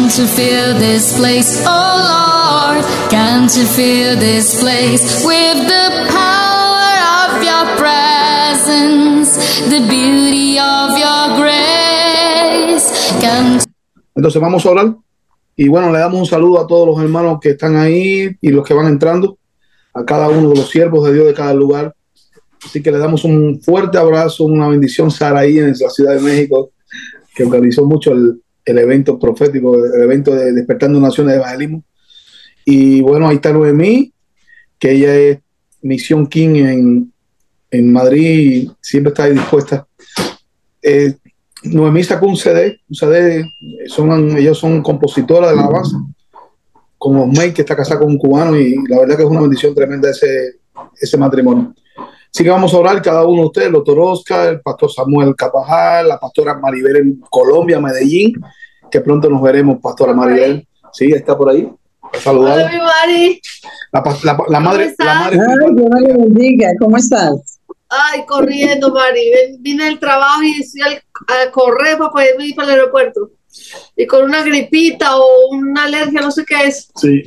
Can't you feel this place, oh Lord? Can't you feel this place with the power of your presence, the beauty of your grace? Entonces vamos a orar y bueno, le damos un saludo a todos los hermanos que están ahí y los que van entrando, a cada uno de los siervos de Dios de cada lugar. Así que le damos un fuerte abrazo, una bendición. Saraí en la Ciudad de México, que organizó mucho el evento profético, el evento de Despertando Naciones de Evangelismo. Y bueno, ahí está Noemí, que ella es Misión King en Madrid y siempre está ahí dispuesta. Noemí sacó un CD, ellos son compositoras de la alabanza, con Osmey, que está casada con un cubano, y la verdad que es una bendición tremenda ese matrimonio. Así que vamos a orar cada uno de ustedes, el doctor Oscar, el pastor Samuel Capajal, la pastora Maribel en Colombia, Medellín, que pronto nos veremos, pastora Maribel. Sí, está por ahí. Saludar. Hola, mi Mari. La madre. Ay, Dios me lo bendiga. ¿Cómo estás? Ay, corriendo, Mari. Vine del trabajo y fui a correr para poder ir para el aeropuerto. Y con una gripita o una alergia, no sé qué es. Sí,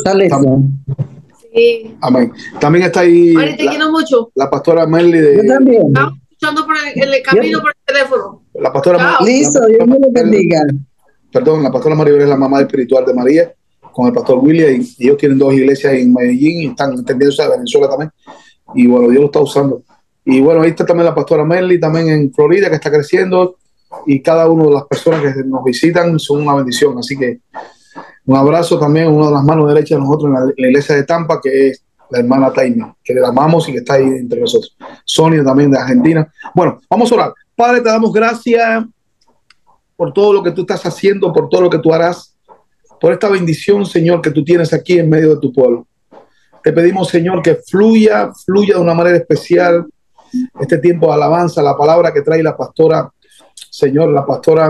sí. Amén. También está ahí. Mari, te quiero mucho. La pastora Merly de. Yo también. Estamos escuchando en el camino por el teléfono. La pastora Listo, Dios me lo bendiga. Perdón, la pastora Maribel es la mamá espiritual de María, con el pastor William, y ellos tienen 2 iglesias en Medellín y están entendiéndose de Venezuela también. Y bueno, Dios lo está usando. Y bueno, ahí está también la pastora Merly, también en Florida, que está creciendo. Y cada una de las personas que nos visitan son una bendición. Así que un abrazo también a una de las manos derechas de nosotros en la iglesia de Tampa, que es la hermana Taime, que le amamos y que está ahí entre nosotros. Sonia también de Argentina. Bueno, vamos a orar. Padre, te damos gracias por todo lo que tú estás haciendo, por todo lo que tú harás, por esta bendición, Señor, que tú tienes aquí en medio de tu pueblo. Te pedimos, Señor, que fluya de una manera especial este tiempo de alabanza, la palabra que trae la pastora, Señor, la pastora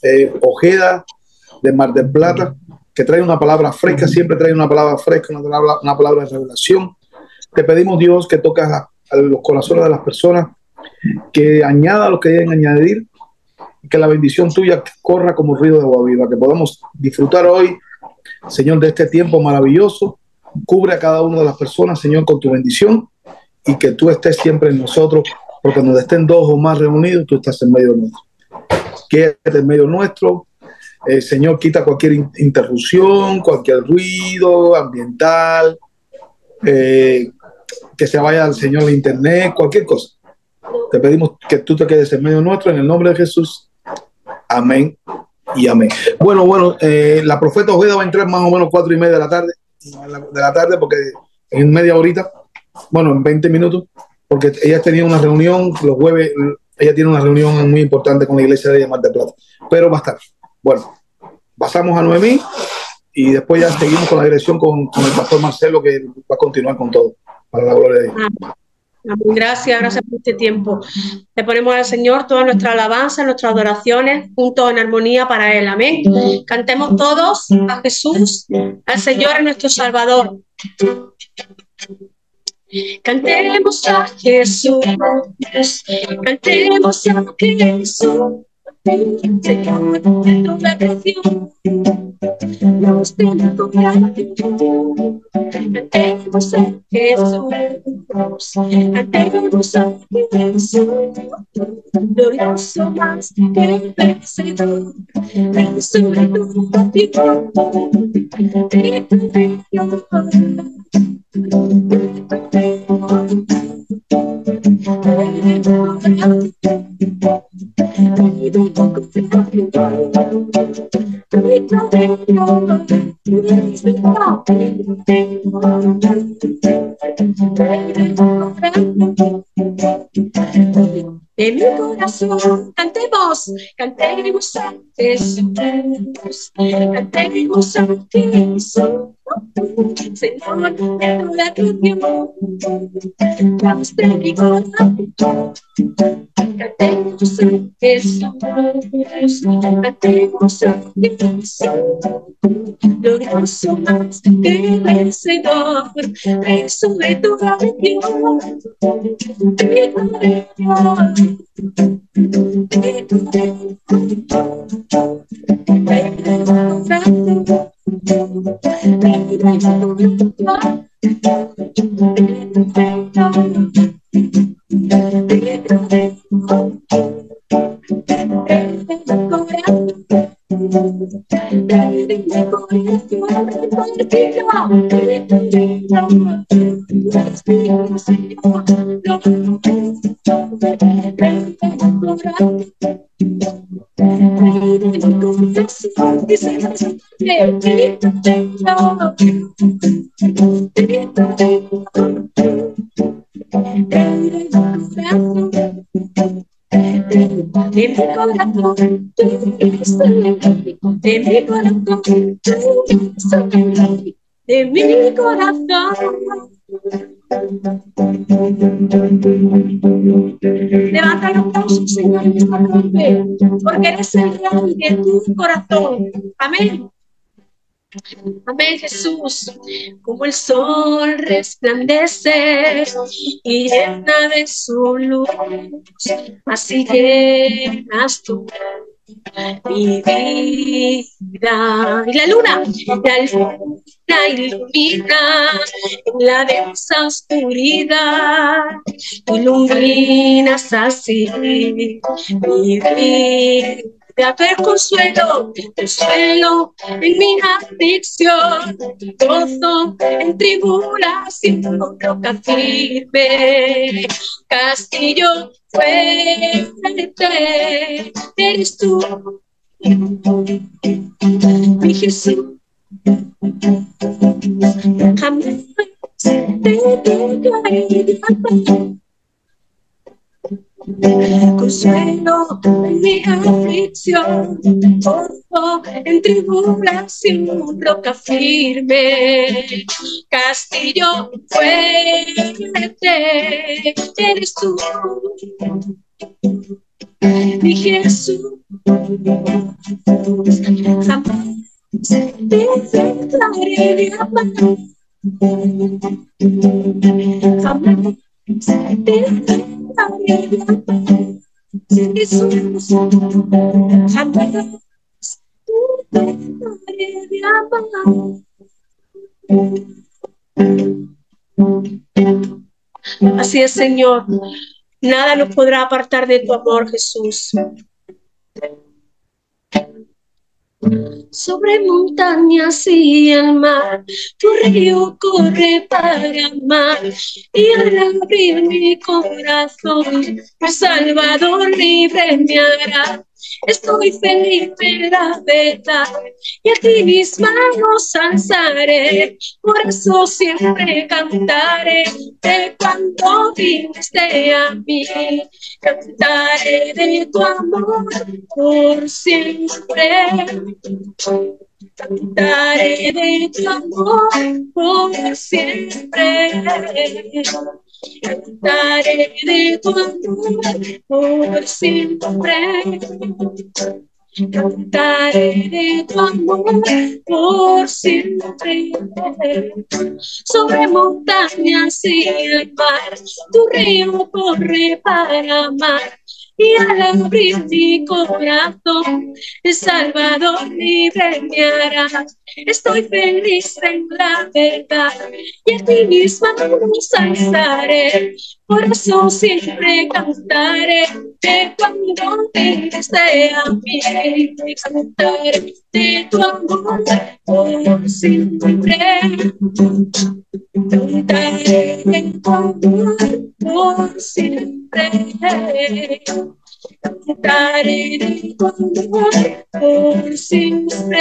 Ojeda de Mar del Plata, que trae una palabra fresca, siempre trae una palabra fresca, una palabra de revelación. Te pedimos, Dios, que tocas a los corazones de las personas, que añada lo que deben añadir, y que la bendición tuya corra como río de agua viva, que podamos disfrutar hoy, Señor, de este tiempo maravilloso. Cubre a cada una de las personas, Señor, con tu bendición, y que tú estés siempre en nosotros, porque donde estén 2 o más reunidos, tú estás en medio nuestro. Quédate en medio nuestro. Señor, quita cualquier interrupción, cualquier ruido ambiental, que se vaya al Señor de internet, cualquier cosa. Te pedimos que tú te quedes en medio nuestro, en el nombre de Jesús. Amén y amén. Bueno, la profeta Ojeda va a entrar más o menos 4:30 de la tarde, porque en media horita, bueno, en 20 minutos, porque ella tenía una reunión los jueves. Ella tiene una reunión muy importante con la iglesia de Mar del Plata, pero va a estar. Bueno, pasamos a Noemí y después ya seguimos con la dirección con el pastor Marcelo, que va a continuar con todo, para la gloria de Dios. Gracias por este tiempo. Le ponemos al Señor toda nuestra alabanza, nuestras adoraciones, juntos en armonía para Él. Amén. Cantemos todos a Jesús, al Señor es nuestro Salvador. Cantemos a Jesús, cantemos a Jesús, Señor de toda creación, Dios de toda gratitud. Cantemos a Jesús, cantemos a Jesús, glorioso más que el vencedor, sobre tu gratitud. De mi corazón cantemos, cantemos a Jesús, cantemos a Jesús, Señor, de toda creación, Dios de mi corazón. Cantemos a Jesús, cantemos a Jesús, glorioso más que vencedor, Rey sobre toda región, Hijo de Dios, Hijo de Dios, Rey de corazón, Rey de corazón. De mi corazón, de mi corazón, de mi corazón. Levanta los brazos, Señor, en esta noche, porque eres el rey de tu corazón. Amén. Amén, Jesús. Como el sol resplandece y llena de su luz, así llenas tú mi vida. Y la luna ilumina en la densa oscuridad. Tú iluminas así mi vida. Tú eres consuelo en mi aflicción, gozo en tribulación, roca firme, castillo fuerte, eres tú, mi Jesús. Jamás te dejaré. Consuelo en mi aflicción, gozo en tribulación, roca firme, castillo fuerte, eres tú, mi Jesús. Jamás te dejaré de amar, jamás te dejaré de amar, Jesús. Jamás te dejaré de amar. Así es, Señor. Nada nos podrá apartar de tu amor, Jesús. Sobre montañas y el mar, tu río corre para amar, y al abrir mi corazón, mi Salvador libre me hará. Estoy feliz de la verdad, y a ti mis manos alzaré, por eso siempre cantaré de cuando viniste a mí. Cantaré de tu amor por siempre. Cantaré de tu amor por siempre. Cantaré de tu amor por siempre. Cantaré de tu amor por siempre. Sobre montañas y el mar, tu río corre para amar. Y al abrir mi corazón, el Salvador libre me hará. Estoy feliz en la verdad, y a ti mis manos alzaré. Por eso siempre cantaré de cuando viniste a mí. Cantaré de tu amor por siempre. Cantaré de tu amor por siempre. Cantaré de tu amor por siempre.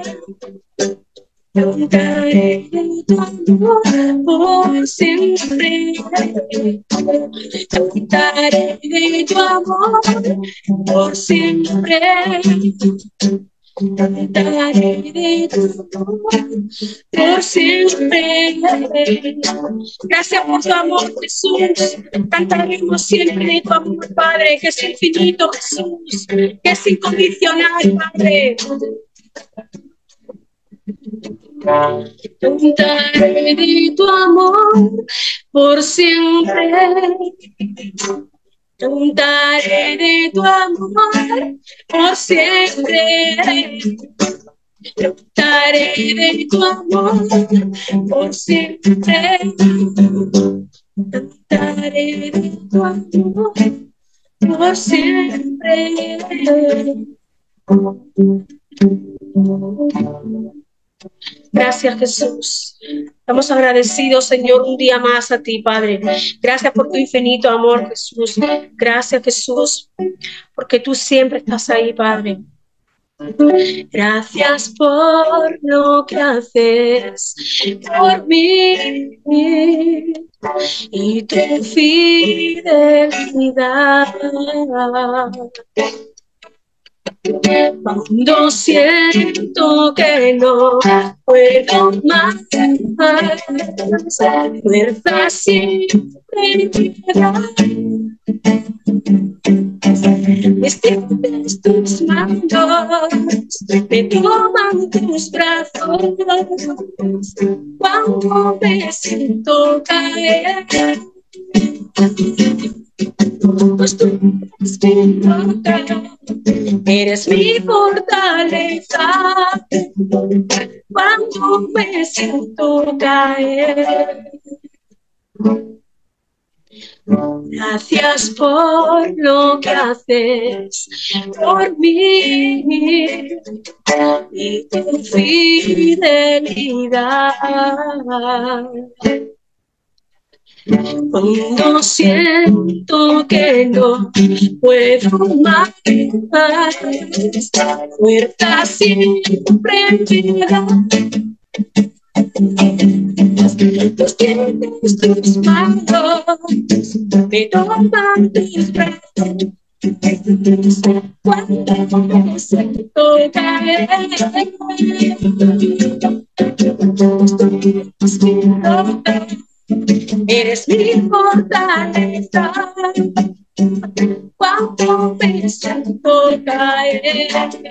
Cantaré de tu amor por siempre. Cantaré de tu amor por siempre. Cantaré de tu amor por siempre. Gracias por tu amor, Jesús. Cantaremos siempre de tu amor, Padre, que es infinito, Jesús, que es incondicional, Padre. Cantaré de tu amor por siempre. Cantaré de tu amor por siempre. Cantaré de tu amor por siempre. Cantaré de tu amor por siempre. Gracias, Jesús. Estamos agradecidos, Señor, un día más a ti, Padre. Gracias por tu infinito amor, Jesús. Gracias, Jesús, porque tú siempre estás ahí, Padre. Gracias por lo que haces por mí y tu fidelidad. Cuando siento que no puedo más, fuerza siempre me da. Extiendes tus manos, me toman tus brazos, cuando me siento caer. Pues tú eres mi roca, eres mi fortaleza, cuando me siento caer. Gracias por lo que haces por mí y tu fidelidad. Cuando siento que no puedo más, fuerza siempre me da. Tus tienes tus manos, me toman tus brazos, cuando me siento caer. Eres mi fortaleza, cuando me siento caer.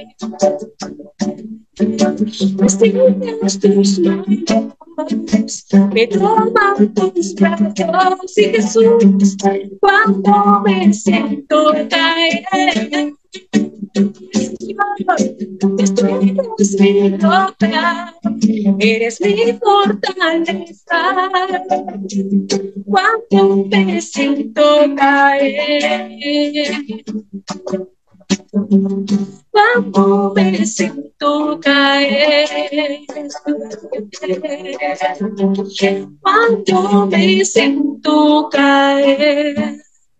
Extiendes tus manos, me toman tus brazos, y Jesús, cuando me siento caer. Eres mi roca, eres mi fortaleza, cuando me siento caer. Cuando me siento caer, cuando me siento caer,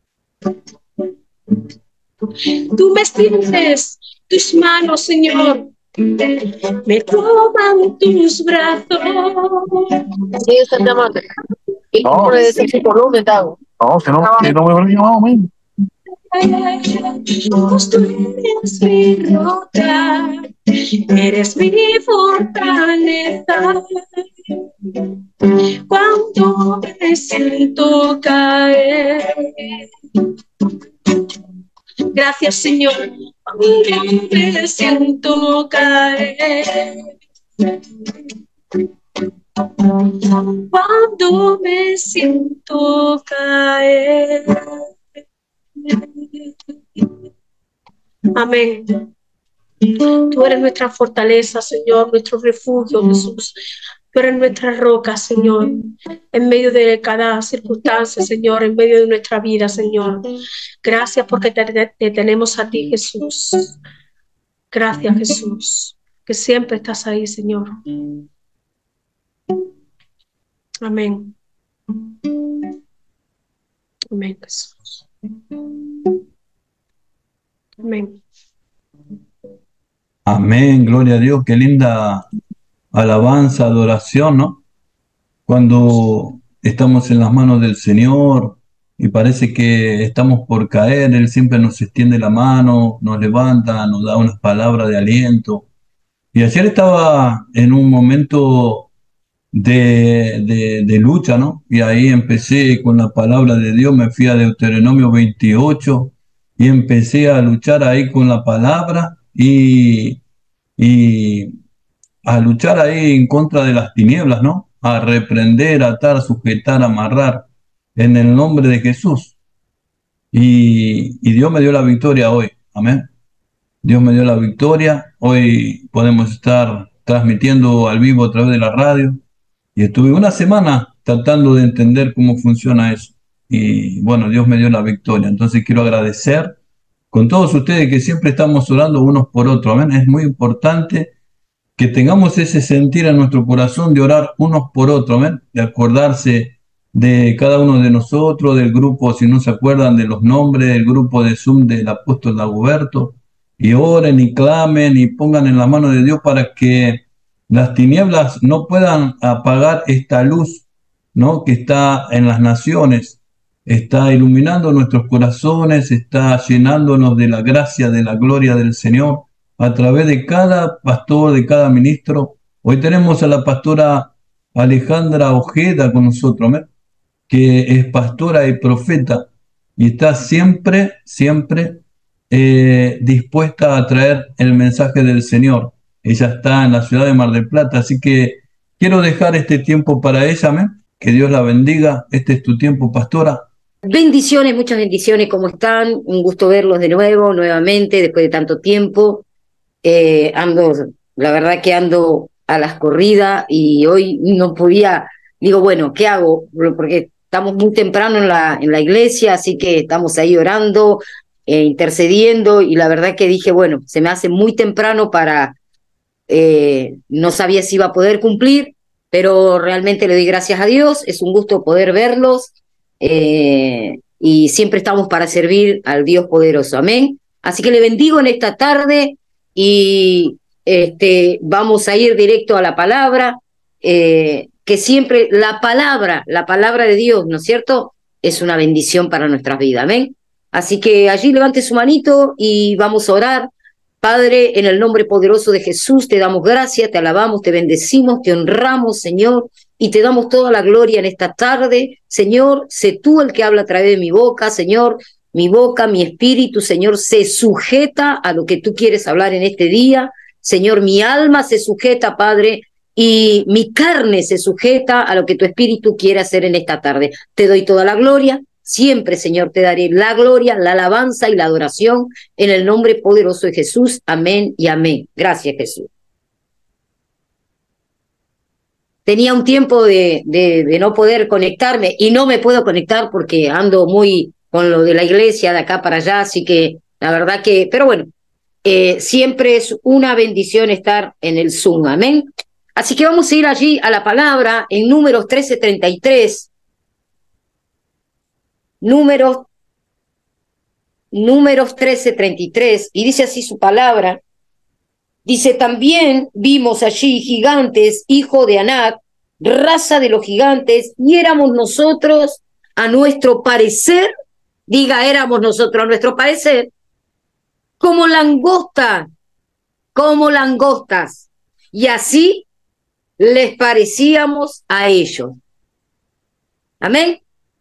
tú me extiendes tus manos, Señor, me toman tus brazos. Sí, está llamando. Y No. por ese volumen, Dago. No, si no me hubiera llamado a mí. Tú eres mi roca, eres mi fortaleza, cuando me siento caer. Gracias, Señor, cuando me siento caer. Cuando me siento caer. Amén. Tú eres nuestra fortaleza, Señor, nuestro refugio, Jesús. Tú eres nuestra roca, Señor, en medio de cada circunstancia, Señor, en medio de nuestra vida, Señor. Gracias porque te tenemos a ti, Jesús. Gracias, Jesús, que siempre estás ahí, Señor. Amén. Amén, Jesús. Amén. Amén, gloria a Dios, qué linda alabanza, adoración, ¿no? Cuando estamos en las manos del Señor y parece que estamos por caer, Él siempre nos extiende la mano, nos levanta, nos da unas palabras de aliento, Y ayer estaba en un momento de lucha, ¿no? Y ahí empecé con la palabra de Dios, me fui a Deuteronomio 28 y empecé a luchar ahí con la palabra y a luchar ahí en contra de las tinieblas, ¿no? A reprender, atar, sujetar, amarrar en el nombre de Jesús. Y Dios me dio la victoria hoy, amén. Dios me dio la victoria. Hoy podemos estar transmitiendo al vivo a través de la radio. Y estuve una semana tratando de entender cómo funciona eso. Y bueno, Dios me dio la victoria. Entonces quiero agradecer con todos ustedes que siempre estamos orando unos por otros. Amén. Es muy importante que tengamos ese sentir en nuestro corazón de orar unos por otros, ¿ven? De acordarse de cada uno de nosotros, del grupo, si no se acuerdan de los nombres, del grupo de Zoom del apóstol Dagoberto, y oren y clamen y pongan en la mano de Dios para que las tinieblas no puedan apagar esta luz, ¿no? Que está en las naciones, está iluminando nuestros corazones, está llenándonos de la gracia, de la gloria del Señor a través de cada pastor, de cada ministro. Hoy tenemos a la pastora Alejandra Ojeda con nosotros, ¿ves? Que es pastora y profeta y está siempre, siempre dispuesta a traer el mensaje del Señor. Ella está en la ciudad de Mar del Plata, así que quiero dejar este tiempo para ella, ¿ves? Que Dios la bendiga. Este es tu tiempo, pastora. Bendiciones, muchas bendiciones. ¿Cómo están? Un gusto verlos de nuevo, nuevamente, después de tanto tiempo. La verdad que ando a las corridas y hoy no podía, digo, bueno, ¿qué hago? Porque estamos muy temprano en la iglesia, así que estamos ahí orando, intercediendo, y la verdad que dije, bueno, se me hace muy temprano para, no sabía si iba a poder cumplir, pero realmente le doy gracias a Dios, es un gusto poder verlos, y siempre estamos para servir al Dios poderoso, amén. Así que le bendigo en esta tarde. Y vamos a ir directo a la palabra, que siempre la palabra de Dios, ¿no es cierto?, es una bendición para nuestras vidas, amén. Así que allí levante su manito y vamos a orar. Padre, en el nombre poderoso de Jesús, te damos gracias, te alabamos, te bendecimos, te honramos, Señor, y te damos toda la gloria en esta tarde. Señor, sé tú el que habla a través de mi boca, Señor. Mi boca, mi espíritu, Señor, se sujeta a lo que tú quieres hablar en este día. Señor, mi alma se sujeta, Padre, y mi carne se sujeta a lo que tu espíritu quiere hacer en esta tarde. Te doy toda la gloria. Siempre, Señor, te daré la gloria, la alabanza y la adoración en el nombre poderoso de Jesús. Amén y amén. Gracias, Jesús. Tenía un tiempo de no poder conectarme y no me puedo conectar porque ando muy con lo de la iglesia de acá para allá, así que la verdad que, pero bueno, siempre es una bendición estar en el Zoom, amén. Así que vamos a ir allí a la palabra en Números 13:33, Números 13:33, y dice así su palabra, dice, también vimos allí gigantes, hijo de Anac, raza de los gigantes, y éramos nosotros a nuestro parecer, diga, éramos nosotros a nuestro parecer, como langostas, y así les parecíamos a ellos. Amén.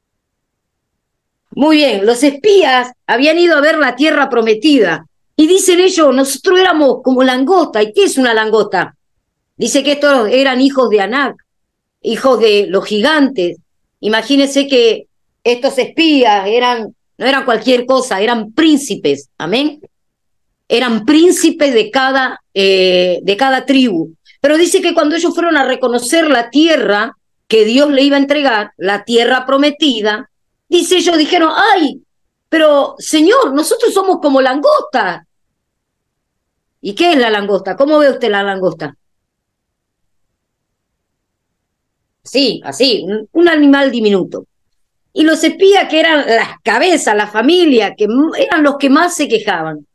Muy bien, los espías habían ido a ver la tierra prometida, y dicen ellos, nosotros éramos como langosta. ¿Y qué es una langosta? Dice que estos eran hijos de Anac, hijos de los gigantes. Imagínense que estos espías no eran cualquier cosa, eran príncipes, amén. Eran príncipes de cada tribu. Pero dice que cuando ellos fueron a reconocer la tierra que Dios le iba a entregar, la tierra prometida, dice, ellos dijeron, ay, pero Señor, nosotros somos como langostas. ¿Y qué es la langosta? ¿Cómo ve usted la langosta? Sí, así, un animal diminuto. Y los espías, que eran las cabezas, la familia, que eran los que más se quejaban.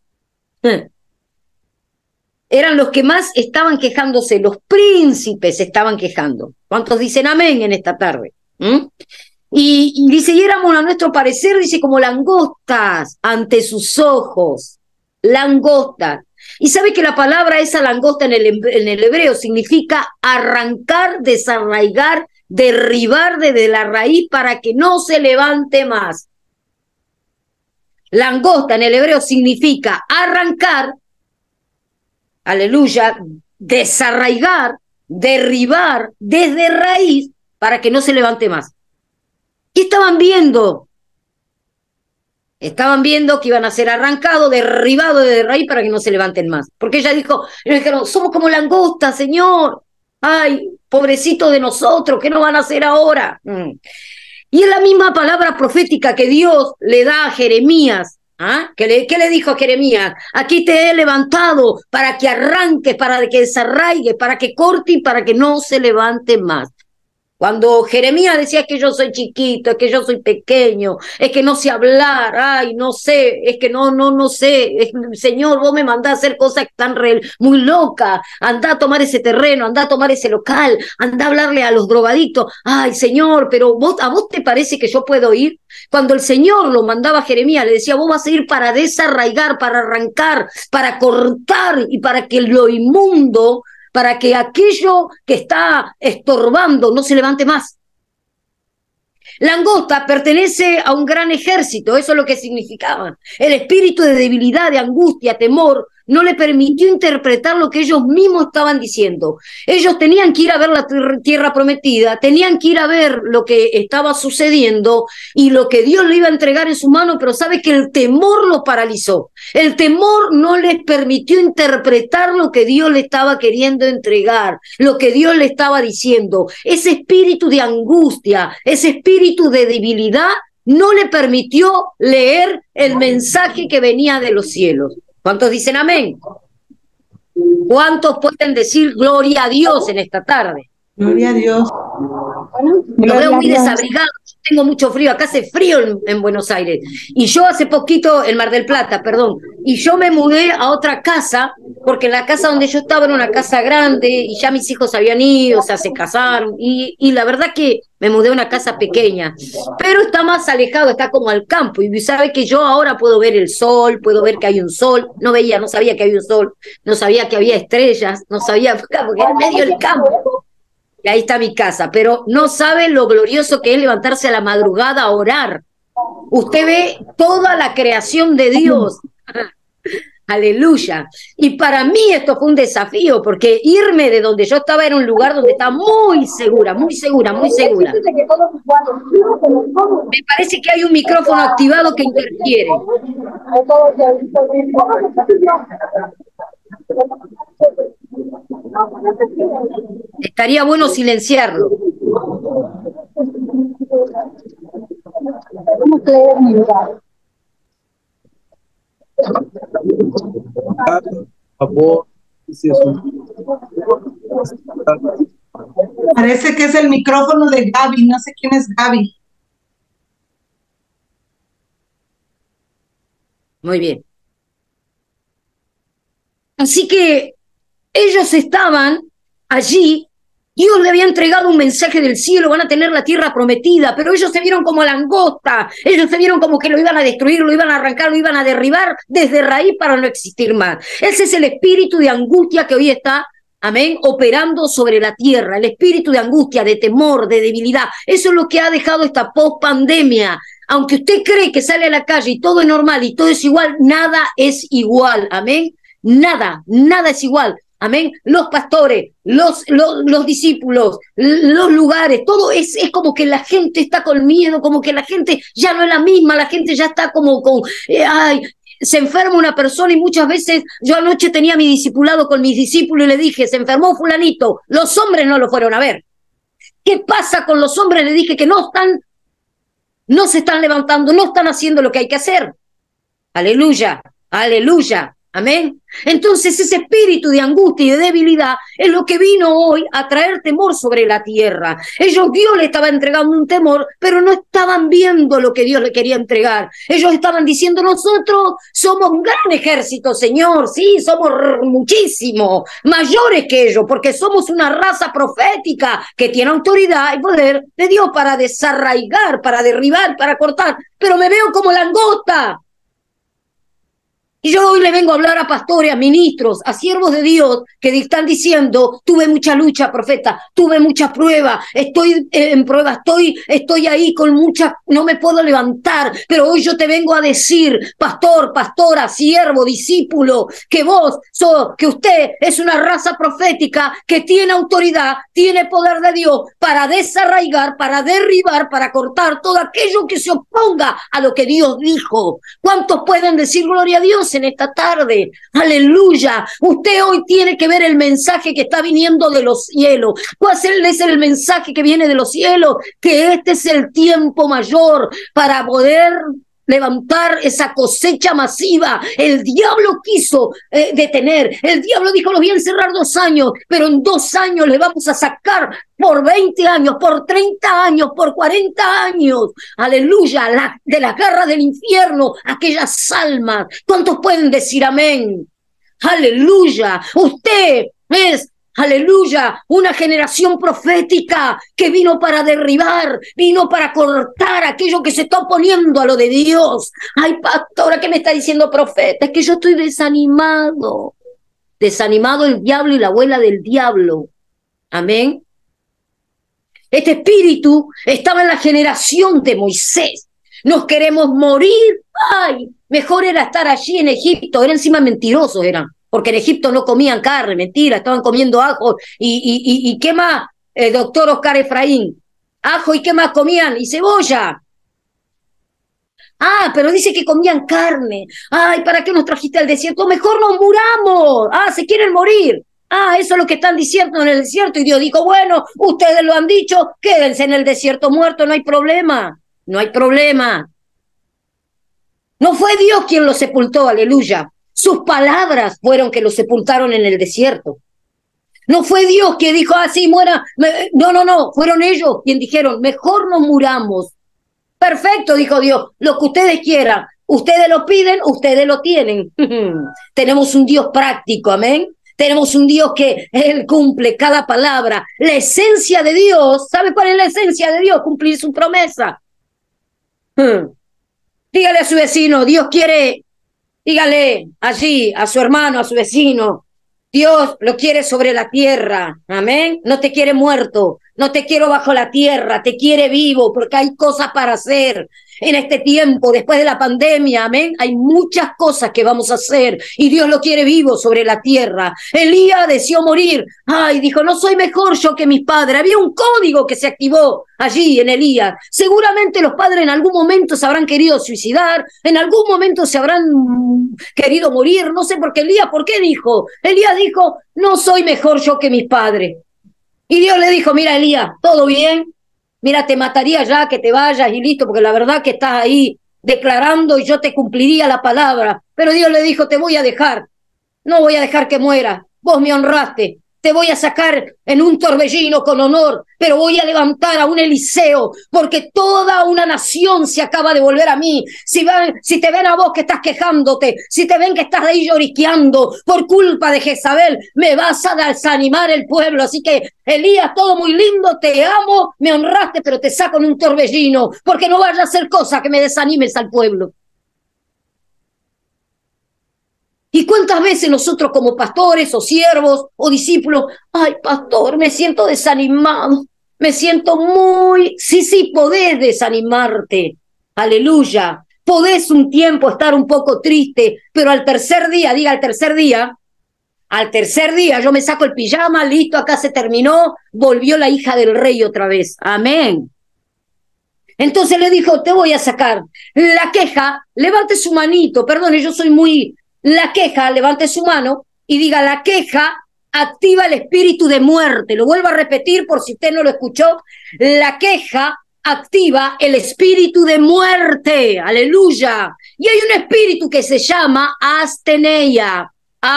Eran los que más estaban quejándose, los príncipes se estaban quejando. ¿Cuántos dicen amén en esta tarde? Y dice, y éramos a nuestro parecer, dice, como langostas ante sus ojos. Langostas. Y sabe que la palabra esa langosta en el hebreo significa arrancar, desarraigar, derribar desde la raíz para que no se levante más. Langosta en el hebreo significa arrancar, aleluya, desarraigar, derribar desde raíz para que no se levante más. ¿Qué estaban viendo? Estaban viendo que iban a ser arrancados, derribados desde raíz para que no se levanten más. Porque ella dijo, ellos dijeron, somos como langostas, Señor. Ay, pobrecito de nosotros, ¿qué nos van a hacer ahora? Y es la misma palabra profética que Dios le da a Jeremías. ¿Ah? ¿Qué le dijo a Jeremías? Aquí te he levantado para que arranques, para que desarraigue, para que corte y para que no se levante más. Cuando Jeremías decía que yo soy chiquito, es que yo soy pequeño, es que no sé hablar, ay, no sé, es que no sé, Señor, vos me mandás a hacer cosas tan muy locas, andá a tomar ese terreno, andá a tomar ese local, andá a hablarle a los drogadictos, ay, Señor, pero ¿a vos te parece que yo puedo ir? Cuando el Señor lo mandaba a Jeremías, le decía, vos vas a ir para desarraigar, para arrancar, para cortar y para que lo inmundo, para que aquello que está estorbando no se levante más. Langosta pertenece a un gran ejército, eso es lo que significaba. El espíritu de debilidad, de angustia, temor, no le permitió interpretar lo que ellos mismos estaban diciendo. Ellos tenían que ir a ver la tierra prometida, tenían que ir a ver lo que estaba sucediendo y lo que Dios le iba a entregar en su mano, pero sabe que el temor lo paralizó. El temor no les permitió interpretar lo que Dios le estaba queriendo entregar, lo que Dios le estaba diciendo. Ese espíritu de angustia, ese espíritu de debilidad no le permitió leer el mensaje que venía de los cielos. ¿Cuántos dicen amén? ¿Cuántos pueden decir gloria a Dios en esta tarde? Gloria a Dios. Lo veo muy desabrigado, tengo mucho frío, acá hace frío en Buenos Aires. Y yo hace poquito, en Mar del Plata, perdón, y yo me mudé a otra casa, porque la casa donde yo estaba era una casa grande, y ya mis hijos habían ido, o sea, se casaron, y la verdad que me mudé a una casa pequeña, pero está más alejado, está como al campo, y sabe que yo ahora puedo ver el sol, puedo ver que hay un sol, no sabía que había un sol, no sabía que había estrellas, no sabía, porque era en medio del campo. Y ahí está mi casa, pero no sabe lo glorioso que es levantarse a la madrugada a orar. Usted ve toda la creación de Dios. Aleluya. Y para mí esto fue un desafío, porque irme de donde yo estaba era un lugar donde estaba muy segura, muy segura, muy segura. Me parece que hay un micrófono activado que interfiere. Estaría bueno silenciarlo. Parece que es el micrófono de Gaby, no sé quién es Gaby. Muy bien. Así que ellos estaban allí, Dios le había entregado un mensaje del cielo, van a tener la tierra prometida, pero ellos se vieron como langosta, ellos se vieron como que lo iban a destruir, lo iban a arrancar, lo iban a derribar desde raíz para no existir más. Ese es el espíritu de angustia que hoy está, amén, operando sobre la tierra, el espíritu de angustia, de temor, de debilidad. Eso es lo que ha dejado esta post-pandemia. Aunque usted cree que sale a la calle y todo es normal y todo es igual, nada es igual, amén. Nada es igual. Amén. Los pastores, los discípulos, los lugares, todo es como que la gente está con miedo, como que la gente ya no es la misma, la gente ya está como con, se enferma una persona y muchas veces, yo anoche tenía mi discipulado con mis discípulos y le dije, se enfermó fulanito, los hombres no lo fueron a ver. ¿Qué pasa con los hombres? Le dije que no se están levantando, no están haciendo lo que hay que hacer. Aleluya, aleluya. Amén. Entonces ese espíritu de angustia y de debilidad es lo que vino hoy a traer temor sobre la tierra. Dios le estaba entregando un temor, pero no estaban viendo lo que Dios le quería entregar. Ellos estaban diciendo, nosotros somos un gran ejército, Señor. Sí, somos muchísimo, mayores que ellos, porque somos una raza profética que tiene autoridad y poder de Dios para desarraigar, para derribar, para cortar. Pero me veo como langosta. Y yo hoy le vengo a hablar a pastores, a ministros, a siervos de Dios que están diciendo, tuve mucha lucha, profeta, tuve mucha prueba, estoy en prueba, estoy ahí con mucha, no me puedo levantar, pero hoy yo te vengo a decir, pastor, pastora, siervo, discípulo, que que usted es una raza profética que tiene autoridad, tiene poder de Dios para desarraigar, para derribar, para cortar todo aquello que se oponga a lo que Dios dijo. ¿Cuántos pueden decir gloria a Dios en esta tarde? Aleluya. Usted hoy tiene que ver el mensaje que está viniendo de los cielos. ¿Cuál es el mensaje que viene de los cielos? Que este es el tiempo mayor para poder levantar esa cosecha masiva. El diablo quiso detener. El diablo dijo, los voy a encerrar 2 años, pero en 2 años le vamos a sacar por 20 años, por 30 años, por 40 años. Aleluya, de la garra del infierno, aquellas almas. ¿Cuántos pueden decir amén? Aleluya. Usted es, aleluya, una generación profética que vino para derribar, vino para cortar aquello que se está oponiendo a lo de Dios. Ay, pastora, ¿qué me está diciendo profeta? Es que yo estoy desanimado. Desanimado el diablo y la abuela del diablo. Amén. Este espíritu estaba en la generación de Moisés. Nos queremos morir. Ay, mejor era estar allí en Egipto. Eran encima mentirosos, eran. Porque en Egipto no comían carne, mentira, estaban comiendo ajo y ¿qué más, doctor Oscar Efraín? Ajo y ¿qué más comían? Y cebolla. Ah, pero dice que comían carne. Ay, ¿para qué nos trajiste al desierto? Mejor nos muramos. Ah, se quieren morir. Ah, eso es lo que están diciendo en el desierto. Y Dios dijo, bueno, ustedes lo han dicho, quédense en el desierto muerto, no hay problema. No hay problema. No fue Dios quien los sepultó, aleluya. Sus palabras fueron que los sepultaron en el desierto. No fue Dios que dijo, ah, sí, muera. No. Fueron ellos quienes dijeron, mejor nos muramos. Perfecto, dijo Dios, lo que ustedes quieran. Ustedes lo piden, ustedes lo tienen. Tenemos un Dios práctico, amén. Tenemos un Dios que Él cumple cada palabra. La esencia de Dios, ¿sabe cuál es la esencia de Dios? Cumplir su promesa. Dígale a su vecino, Dios quiere... Dígale allí a su hermano, a su vecino, Dios lo quiere sobre la tierra, amén. No te quiere muerto, no te quiero bajo la tierra, te quiere vivo porque hay cosas para hacer. En este tiempo, después de la pandemia, amén, hay muchas cosas que vamos a hacer y Dios lo quiere vivo sobre la tierra. Elías deseó morir. Ay, dijo, no soy mejor yo que mis padres. Había un código que se activó allí en Elías. Seguramente los padres en algún momento se habrán querido suicidar, en algún momento se habrán querido morir, no sé por qué Elías, ¿por qué dijo? Elías dijo, no soy mejor yo que mis padres. Y Dios le dijo, mira Elías, ¿todo bien? Mira, te mataría ya que te vayas y listo, porque la verdad que estás ahí declarando y yo te cumpliría la palabra. Pero Dios le dijo, te voy a dejar, no voy a dejar que mueras, vos me honraste, te voy a sacar en un torbellino con honor, pero voy a levantar a un Eliseo, porque toda una nación se acaba de volver a mí. Si te ven a vos que estás quejándote, si te ven que estás ahí lloriqueando por culpa de Jezabel, me vas a desanimar el pueblo. Así que, Elías, todo muy lindo, te amo, me honraste, pero te saco en un torbellino, porque no vaya a hacer cosa que me desanimes al pueblo. ¿Y cuántas veces nosotros como pastores o siervos o discípulos, ay, pastor, me siento desanimado, me siento muy... Sí, podés desanimarte, aleluya, podés un tiempo estar un poco triste, pero al tercer día, al tercer día yo me saco el pijama, listo, acá se terminó, volvió la hija del rey otra vez, amén. Entonces le dijo, te voy a sacar. La queja, levante su manito, perdone, yo soy muy... La queja, levante su mano y diga, la queja activa el espíritu de muerte. Lo vuelvo a repetir por si usted no lo escuchó. La queja activa el espíritu de muerte. Aleluya. Y hay un espíritu que se llama asteneia.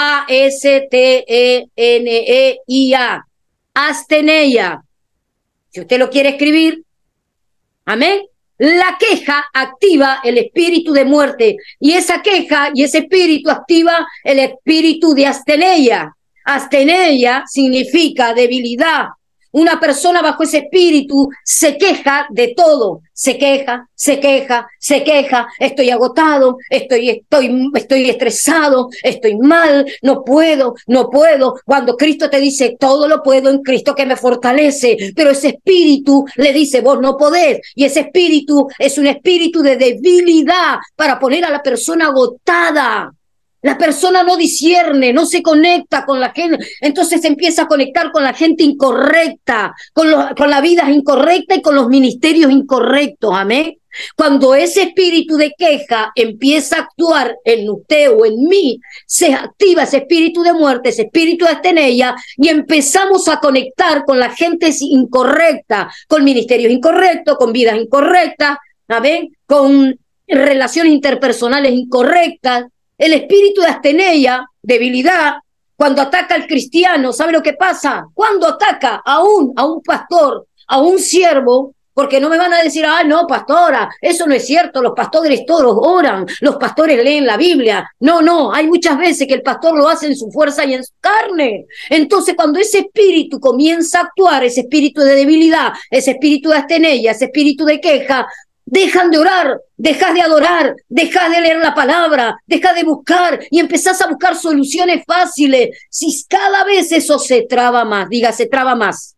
A-S-T-E-N-E-I-A. Asteneia. Si usted lo quiere escribir, amén. La queja activa el espíritu de muerte y esa queja y ese espíritu activa el espíritu de asteneia. Asteneia significa debilidad, una persona bajo ese espíritu se queja de todo, se queja, estoy agotado, estoy estresado, estoy mal, no puedo. Cuando Cristo te dice, todo lo puedo en Cristo que me fortalece, pero ese espíritu le dice, vos no podés, y ese espíritu es un espíritu de debilidad para poner a la persona agotada. La persona no discierne, no se conecta con la gente, entonces se empieza a conectar con la gente incorrecta, con la vida incorrecta y con los ministerios incorrectos, amén. Cuando ese espíritu de queja empieza a actuar en usted o en mí, se activa ese espíritu de muerte, ese espíritu de astenea, y empezamos a conectar con la gente incorrecta, con ministerios incorrectos, con vidas incorrectas, amén, con relaciones interpersonales incorrectas. El espíritu de astenea, debilidad, cuando ataca al cristiano, ¿sabe lo que pasa? Cuando ataca a un pastor, a un siervo, porque no me van a decir, no, pastora, eso no es cierto, los pastores todos oran, los pastores leen la Biblia. No, hay muchas veces que el pastor lo hace en su fuerza y en su carne. Entonces, cuando ese espíritu comienza a actuar, ese espíritu de debilidad, ese espíritu de astenea, ese espíritu de queja, dejan de orar, dejas de adorar, dejas de leer la palabra, dejas de buscar y empezás a buscar soluciones fáciles. Si cada vez eso se traba más, diga, se traba más.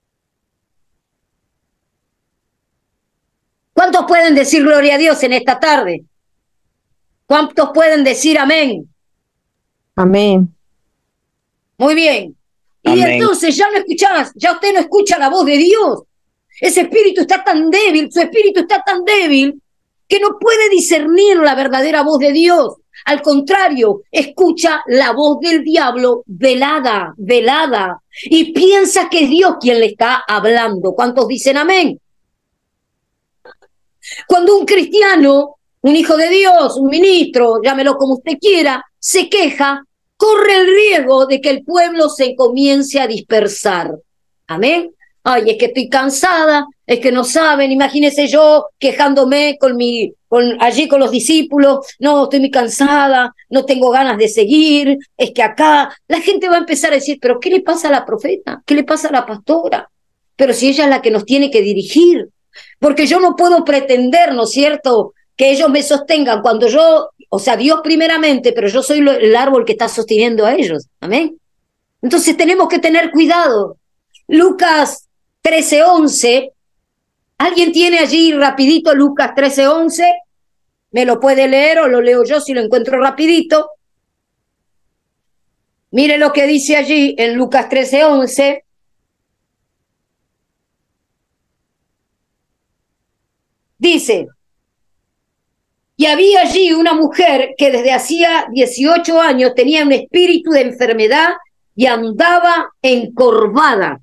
¿Cuántos pueden decir gloria a Dios en esta tarde? ¿Cuántos pueden decir amén? Amén. Muy bien. Y Amén. entonces ya no escuchás, ya usted no escucha la voz de Dios. Ese espíritu está tan débil, su espíritu está tan débil que no puede discernir la verdadera voz de Dios. Al contrario, escucha la voz del diablo velada, y piensa que es Dios quien le está hablando. ¿Cuántos dicen amén? Cuando un cristiano, un hijo de Dios, un ministro, llámelo como usted quiera, se queja, corre el riesgo de que el pueblo se comience a dispersar. Amén. Ay, es que estoy cansada, es que no saben, imagínese yo quejándome allí con los discípulos, no, estoy muy cansada, no tengo ganas de seguir, es que acá la gente va a empezar a decir, pero ¿qué le pasa a la profeta? ¿Qué le pasa a la pastora? Pero si ella es la que nos tiene que dirigir, porque yo no puedo pretender, ¿no es cierto?, que ellos me sostengan cuando yo, o sea, Dios primeramente, pero yo soy el árbol que está sosteniendo a ellos, amén. Entonces tenemos que tener cuidado. Lucas 13:11, ¿alguien tiene allí rapidito Lucas 13:11? ¿Me lo puede leer o lo leo yo si lo encuentro rapidito? Mire lo que dice allí en Lucas 13:11. Dice, y había allí una mujer que desde hacía 18 años tenía un espíritu de enfermedad y andaba encorvada.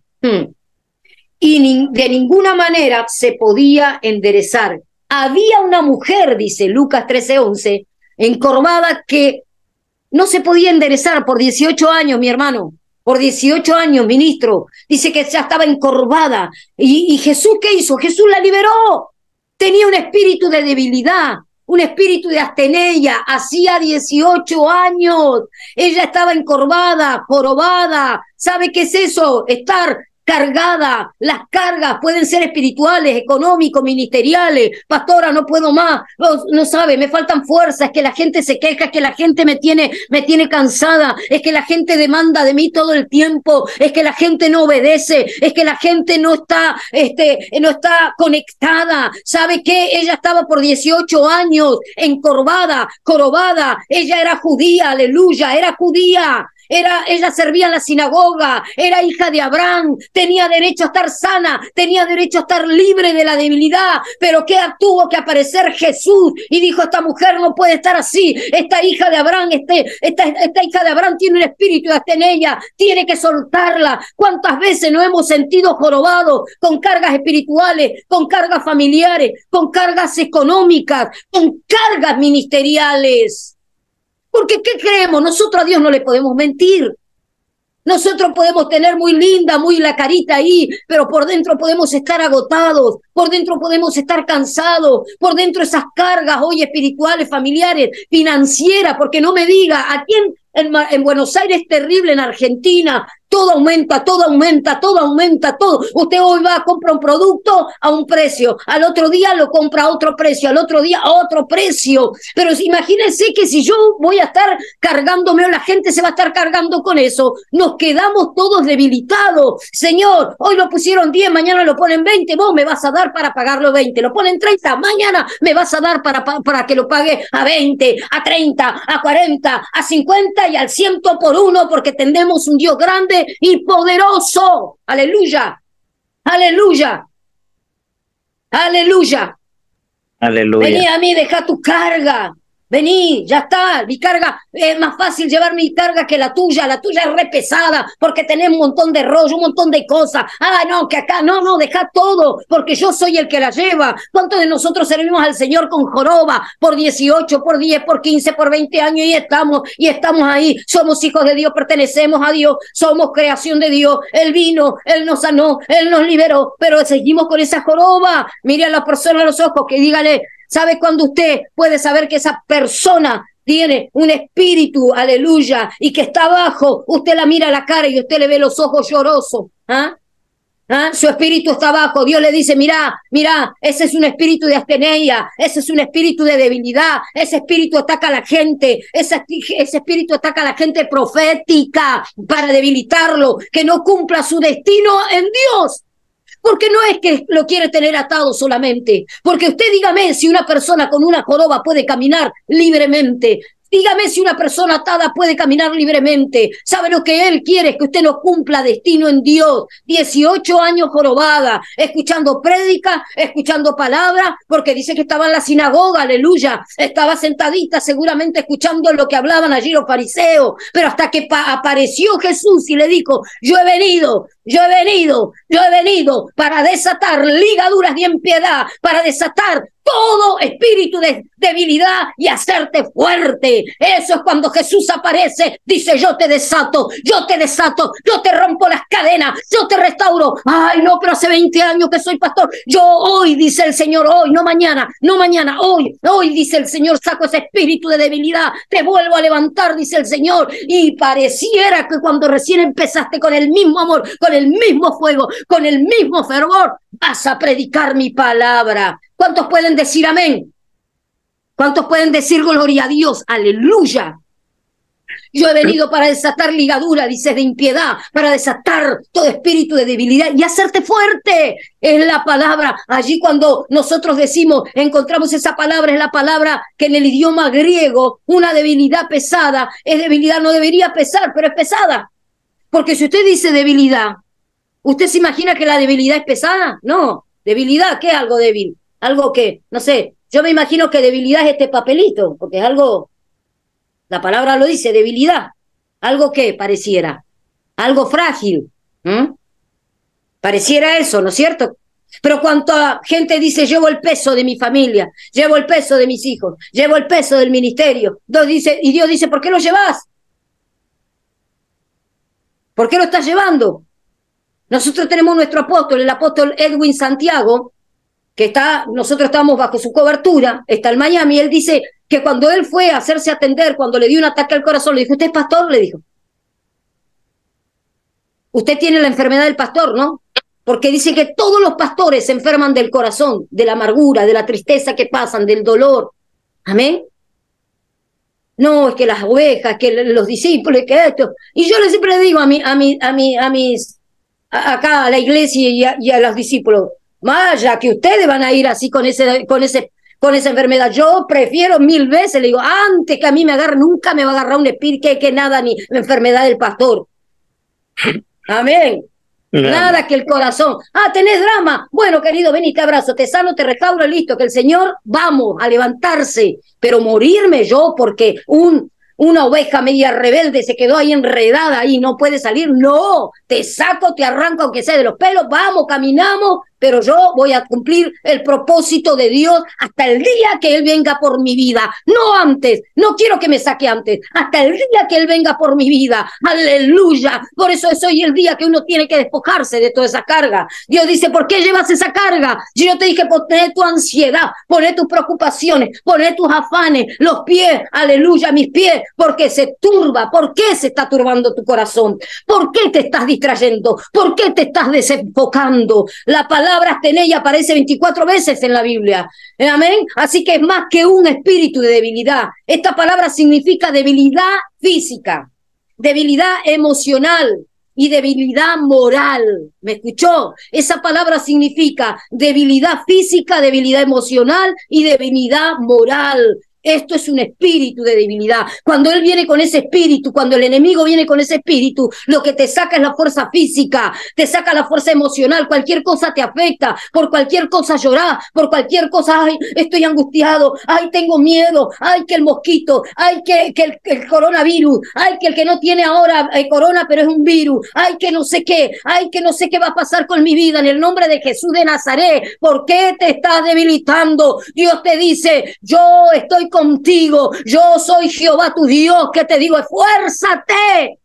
Y de ninguna manera se podía enderezar. Había una mujer, dice Lucas 13:11, encorvada que no se podía enderezar por 18 años, mi hermano, por 18 años, ministro. Dice que ya estaba encorvada. ¿Y Jesús qué hizo? Jesús la liberó. Tenía un espíritu de debilidad, un espíritu de astenea, hacía 18 años. Ella estaba encorvada, jorobada. ¿Sabe qué es eso? Estar cargada. Las cargas pueden ser espirituales, económicos, ministeriales. Pastora, no puedo más. No sabe, me faltan fuerzas. Es que la gente se queja, es que la gente me tiene cansada. Es que la gente demanda de mí todo el tiempo. Es que la gente no obedece. Es que la gente no está conectada. ¿Sabe qué? Ella estaba por 18 años encorvada, jorobada. Ella era judía, aleluya, era judía. Ella servía en la sinagoga, era hija de Abraham, tenía derecho a estar sana, tenía derecho a estar libre de la debilidad, pero que tuvo que aparecer Jesús y dijo, esta mujer no puede estar así, esta hija de Abraham, esta hija de Abraham tiene un espíritu de astenea, tiene que soltarla. ¿Cuántas veces nos hemos sentido jorobados con cargas espirituales, con cargas familiares, con cargas económicas, con cargas ministeriales? Porque, ¿qué creemos? Nosotros a Dios no le podemos mentir. Nosotros podemos tener muy linda, muy la carita ahí, pero por dentro podemos estar agotados, por dentro podemos estar cansados, por dentro esas cargas hoy espirituales, familiares, financieras, porque no me diga, aquí en Buenos Aires es terrible, en Argentina, Todo aumenta, todo aumenta, todo aumenta, todo. Usted hoy va a comprar un producto a un precio, al otro día lo compra a otro precio, al otro día a otro precio. Pero imagínense que si yo voy a estar cargándome o la gente se va a estar cargando con eso, nos quedamos todos debilitados. Señor, hoy lo pusieron 10, mañana lo ponen 20, vos me vas a dar para pagarlo 20, lo ponen 30, mañana me vas a dar para que lo pague a 20, a 30, a 40, a 50 y al 100 por uno, porque tenemos un Dios grande y poderoso. Aleluya, aleluya, aleluya. Aleluya. Vení a mí, deja tu carga. Vení, ya está, mi carga, es más fácil llevar mi carga que la tuya es re pesada, porque tenés un montón de rollo, un montón de cosas. Ah, no, que acá, no, deja todo, porque yo soy el que la lleva. ¿Cuántos de nosotros servimos al Señor con joroba por 18, por 10, por 15, por 20 años y estamos ahí? Somos hijos de Dios, pertenecemos a Dios, somos creación de Dios. Él vino, Él nos sanó, Él nos liberó, pero seguimos con esa joroba. Mire a la persona a los ojos, que dígale, ¿sabe cuándo usted puede saber que esa persona tiene un espíritu, aleluya, y que está abajo? Usted la mira a la cara y usted le ve los ojos llorosos. Su espíritu está abajo. Dios le dice, mira, ese es un espíritu de absteneia, ese es un espíritu de debilidad, ese espíritu ataca a la gente, ese espíritu ataca a la gente profética para debilitarlo, que no cumpla su destino en Dios. Porque no es que lo quiere tener atado solamente. Porque usted dígame si una persona con una joroba puede caminar libremente. Dígame si una persona atada puede caminar libremente. ¿Sabe lo que Él quiere? Es que usted no cumpla destino en Dios. 18 años jorobada, escuchando prédica, escuchando palabra, porque dice que estaba en la sinagoga, aleluya. Estaba sentadita seguramente escuchando lo que hablaban allí los fariseos. Pero hasta que apareció Jesús y le dijo, yo he venido para desatar ligaduras de impiedad, para desatar todo espíritu de debilidad y hacerte fuerte. Eso es cuando Jesús aparece, dice, yo te desato, yo te rompo las cadenas, yo te restauro. Ay, no, pero hace 20 años que soy pastor. Yo hoy, dice el Señor, hoy, no mañana, hoy, dice el Señor, saco ese espíritu de debilidad, te vuelvo a levantar, dice el Señor. Y pareciera que cuando recién empezaste con el mismo amor, con el mismo fuego, con el mismo fervor, vas a predicar mi palabra. ¿Cuántos pueden decir amén? ¿Cuántos pueden decir gloria a Dios? Aleluya. Yo he venido para desatar ligadura, dice, de impiedad, para desatar todo espíritu de debilidad y hacerte fuerte. Es la palabra. Allí cuando nosotros decimos, encontramos esa palabra, es la palabra que en el idioma griego, una debilidad pesada, es debilidad, no debería pesar, pero es pesada. Porque si usted dice debilidad, ¿usted se imagina que la debilidad es pesada? No. ¿Debilidad? ¿Qué es algo débil? Algo que, no sé, yo me imagino que debilidad es este papelito, porque es algo, la palabra lo dice, debilidad. Algo que pareciera, algo frágil. Pareciera eso, ¿no es cierto? Pero cuánta gente dice, llevo el peso de mi familia, llevo el peso de mis hijos, llevo el peso del ministerio. Y Dios dice, ¿por qué lo llevas? ¿Por qué lo estás llevando? Nosotros tenemos nuestro apóstol, el apóstol Edwin Santiago, que nosotros estamos bajo su cobertura, está en Miami. Él dice que cuando él fue a hacerse atender, cuando le dio un ataque al corazón, le dijo, ¿usted es pastor? Le dijo. Usted tiene la enfermedad del pastor, ¿no? Porque dice que todos los pastores se enferman del corazón, de la amargura, de la tristeza que pasan, del dolor. Amén. No, es que las ovejas, que los discípulos, que esto. Y yo siempre le digo acá a la iglesia y a los discípulos, vaya, que ustedes van a ir así con esa enfermedad. Yo prefiero 1000 veces, le digo, antes que a mí me agarre, nunca me va a agarrar un espíritu que nada, ni la enfermedad del pastor. Amén. Nada que el corazón. ¿Tenés drama? Bueno, querido, ven y te abrazo, te sano, te restauro, listo, que el Señor, vamos a levantarse. Pero morirme yo porque una oveja media rebelde se quedó ahí enredada y no puede salir. No, te saco, te arranco, aunque sea de los pelos, vamos, caminamos pero yo voy a cumplir el propósito de Dios hasta el día que Él venga por mi vida, no antes, no quiero que me saque antes, hasta el día que Él venga por mi vida, aleluya. Por eso es hoy el día que uno tiene que despojarse de toda esa carga. Dios dice, ¿por qué llevas esa carga? Yo te dije, poné tu ansiedad, poné tus preocupaciones, poné tus afanes, los pies, aleluya, mis pies, porque se turba. ¿Por qué se está turbando tu corazón? ¿Por qué te estás distrayendo? ¿Por qué te estás desenfocando? La palabra astenea aparece 24 veces en la Biblia. Amén. Así que es más que un espíritu de debilidad. Esta palabra significa debilidad física, debilidad emocional y debilidad moral. ¿Me escuchó? Esa palabra significa debilidad física, debilidad emocional y debilidad moral. Esto es un espíritu de debilidad. Cuando él viene con ese espíritu, cuando el enemigo viene con ese espíritu, lo que te saca es la fuerza física, te saca la fuerza emocional, cualquier cosa te afecta, por cualquier cosa llorás, por cualquier cosa, ay, estoy angustiado, ay, tengo miedo, ay, que el mosquito, ay, que el coronavirus, ay, que el que no tiene ahora corona, pero es un virus, ay, que no sé qué va a pasar con mi vida en el nombre de Jesús de Nazaret. ¿Por qué te estás debilitando? Dios te dice, yo estoy contigo, yo soy Jehová tu Dios, que te digo, esfuérzate.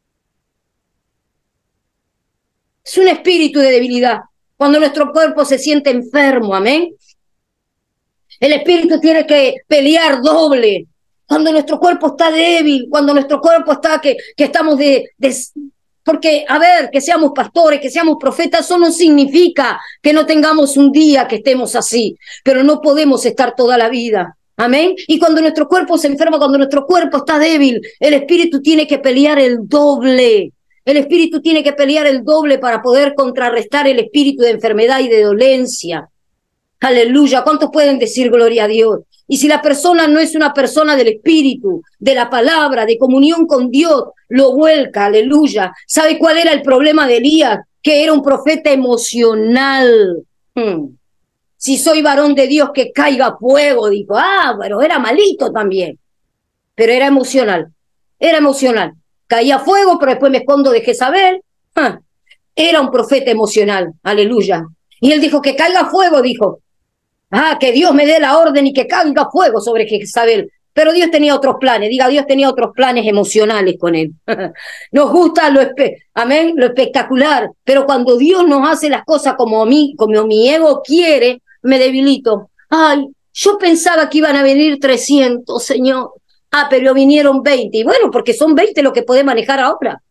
Es un espíritu de debilidad, cuando nuestro cuerpo se siente enfermo, amén. El espíritu tiene que pelear doble, cuando nuestro cuerpo está débil, cuando nuestro cuerpo está que estamos porque, a ver, que seamos pastores, que seamos profetas, eso no significa que no tengamos un día que estemos así, pero no podemos estar toda la vida. Amén. Y cuando nuestro cuerpo se enferma, cuando nuestro cuerpo está débil, el espíritu tiene que pelear el doble. El espíritu tiene que pelear el doble para poder contrarrestar el espíritu de enfermedad y de dolencia. Aleluya. ¿Cuántos pueden decir gloria a Dios? Y si la persona no es una persona del espíritu, de la palabra, de comunión con Dios, lo vuelca. Aleluya. ¿Sabe cuál era el problema de Elías? Que era un profeta emocional. Si soy varón de Dios, que caiga fuego, dijo. Pero era malito también. Pero era emocional. Era emocional. Caía fuego, pero después me escondo de Jezabel. Era un profeta emocional. Aleluya. Y él dijo, que caiga fuego, dijo. Que Dios me dé la orden y que caiga fuego sobre Jezabel. Pero Dios tenía otros planes. Diga, Dios tenía otros planes emocionales con él. Nos gusta lo espectacular. Pero cuando Dios nos hace las cosas como mi ego quiere, me debilito. Ay, yo pensaba que iban a venir 300, Señor. Pero vinieron 20. Y bueno, porque son 20 lo que podés manejar ahora.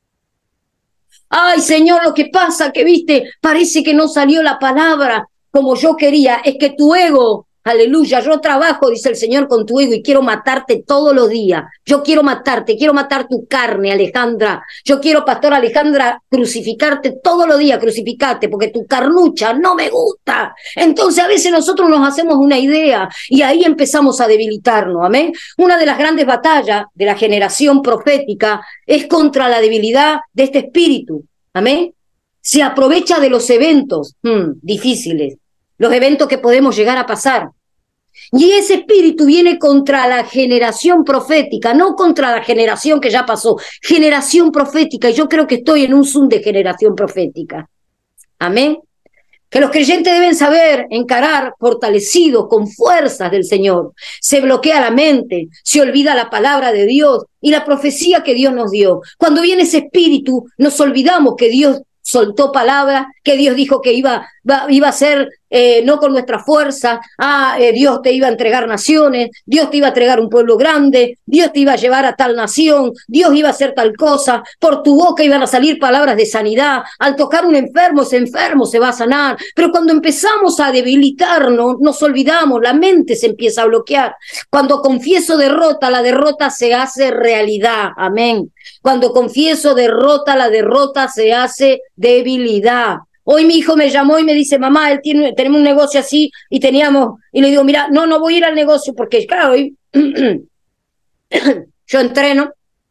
Ay, Señor, lo que pasa que, viste, parece que no salió la palabra como yo quería. Es que tu ego, aleluya, yo trabajo, dice el Señor, con tu ego y quiero matarte todos los días. Yo quiero matarte, quiero matar tu carne, Alejandra. Yo quiero, pastora Alejandra, crucificarte todos los días, crucificarte, porque tu carnucha no me gusta. Entonces a veces nosotros nos hacemos una idea y ahí empezamos a debilitarnos, amén. Una de las grandes batallas de la generación profética es contra la debilidad de este espíritu, amén. Se aprovecha de los eventos difíciles, los eventos que podemos llegar a pasar. Y ese espíritu viene contra la generación profética, no contra la generación que ya pasó, generación profética. Y yo creo que estoy en un Zoom de generación profética. Amén. Que los creyentes deben saber encarar fortalecidos con fuerzas del Señor. Se bloquea la mente, se olvida la palabra de Dios y la profecía que Dios nos dio. Cuando viene ese espíritu, nos olvidamos que Dios soltó palabras, que Dios dijo que iba a ser no con nuestra fuerza. Dios te iba a entregar naciones, Dios te iba a entregar un pueblo grande, Dios te iba a llevar a tal nación, Dios iba a hacer tal cosa, por tu boca iban a salir palabras de sanidad, al tocar un enfermo, ese enfermo se va a sanar. Pero cuando empezamos a debilitarnos, nos olvidamos, la mente se empieza a bloquear. Cuando confieso derrota, la derrota se hace realidad, amén. Cuando confieso derrota, la derrota se hace debilidad. Hoy mi hijo me llamó y me dice, mamá, tenemos un negocio así y le digo, mira, no voy a ir al negocio porque, claro, hoy yo entreno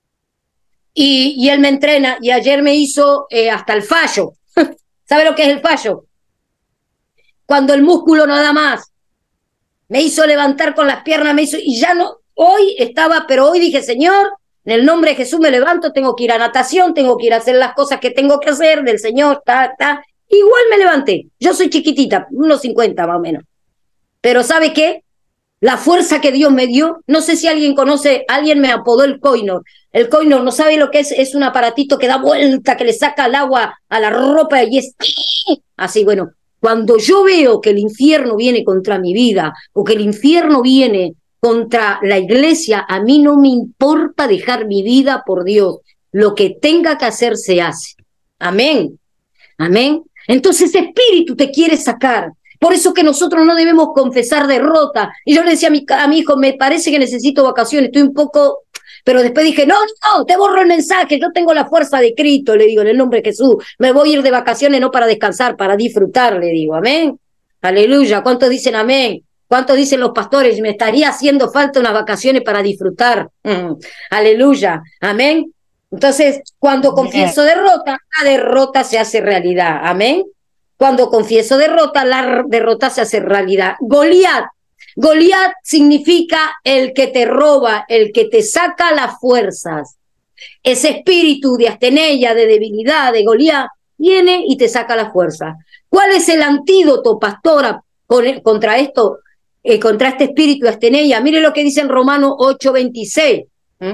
y él me entrena y ayer me hizo hasta el fallo. ¿Sabe lo que es el fallo? Cuando el músculo no da más. Me hizo levantar con las piernas, y ya no, pero hoy dije, Señor, en el nombre de Jesús me levanto, tengo que ir a natación, tengo que ir a hacer las cosas que tengo que hacer del Señor, Igual me levanté. Yo soy chiquitita, unos 50 más o menos. Pero ¿sabe qué? La fuerza que Dios me dio, no sé si alguien conoce, alguien me apodó el Koinor. El Koinor, ¿no sabe lo que es un aparatito que da vuelta, que le saca el agua a la ropa y es así? Bueno, cuando yo veo que el infierno viene contra mi vida o que el infierno viene contra la iglesia, a mí no me importa dejar mi vida por Dios. Lo que tenga que hacer se hace. Amén. Amén. Entonces ese espíritu te quiere sacar. Por eso que nosotros no debemos confesar derrota. Y yo le decía a mi hijo, me parece que necesito vacaciones, estoy un poco... Pero después dije, no, te borro el mensaje, yo tengo la fuerza de Cristo, le digo, en el nombre de Jesús. Me voy a ir de vacaciones no para descansar, para disfrutar, le digo, amén. Aleluya. ¿Cuántos dicen amén? ¿Cuántos dicen los pastores? Me estaría haciendo falta unas vacaciones para disfrutar. Aleluya. Amén. Entonces, cuando confieso derrota, la derrota se hace realidad. Amén. Cuando confieso derrota, la derrota se hace realidad. Goliat. Goliat significa el que te roba, el que te saca las fuerzas. Ese espíritu de astenella, de debilidad, de Goliat, viene y te saca las fuerzas. ¿Cuál es el antídoto, pastora, contra esto, contra este espíritu de astenella? Mire lo que dice en Romanos 8:26.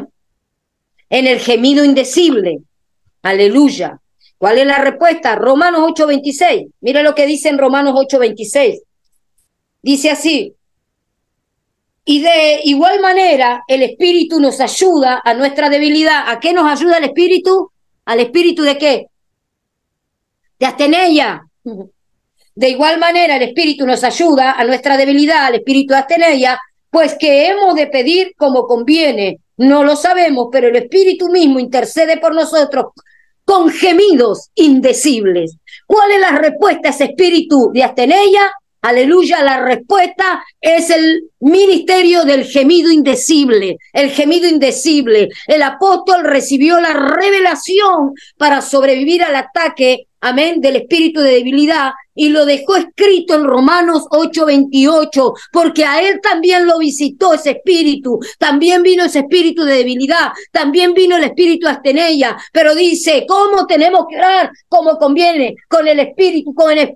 En el gemido indecible. Aleluya. ¿Cuál es la respuesta? Romanos 8:26. Mira lo que dice en Romanos 8:26. Dice así. Y de igual manera, el Espíritu nos ayuda a nuestra debilidad. ¿A qué nos ayuda el Espíritu? ¿Al Espíritu de qué? De astenella. De igual manera, el Espíritu nos ayuda a nuestra debilidad, al Espíritu de astenella, pues que hemos de pedir como conviene. No lo sabemos, pero el Espíritu mismo intercede por nosotros con gemidos indecibles. ¿Cuál es la respuesta a ese espíritu de astenella? Aleluya, la respuesta es el ministerio del gemido indecible, el gemido indecible. El apóstol recibió la revelación para sobrevivir al ataque, amén, del espíritu de debilidad y lo dejó escrito en Romanos 8:28, porque a él también lo visitó ese espíritu, también vino ese espíritu de debilidad, también vino el espíritu de astenella, pero dice, ¿cómo tenemos que orar? Como conviene, con el espíritu,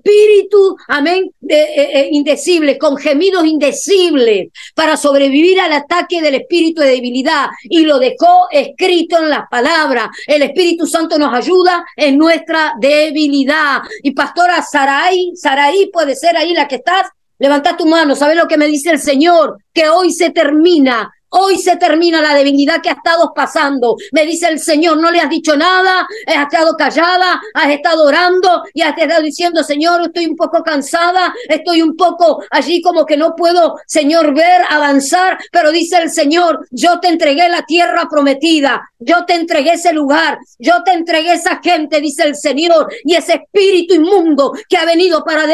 amén, indecible, con gemidos indecibles, para sobrevivir al ataque del espíritu de debilidad, y lo dejó escrito en las palabras. El Espíritu Santo nos ayuda en nuestra debilidad. Y pastora Saraí, puede ser ahí la que estás, levanta tu mano. ¿Sabes lo que me dice el Señor? Que hoy se termina la debilidad que has estado pasando. Me dice el Señor, no le has dicho nada, has estado callada, has estado orando y has estado diciendo, Señor, estoy un poco cansada, estoy un poco allí como que no puedo, Señor, ver, avanzar, pero dice el Señor, yo te entregué la tierra prometida, yo te entregué ese lugar, yo te entregué esa gente, dice el Señor, y ese espíritu inmundo que ha venido para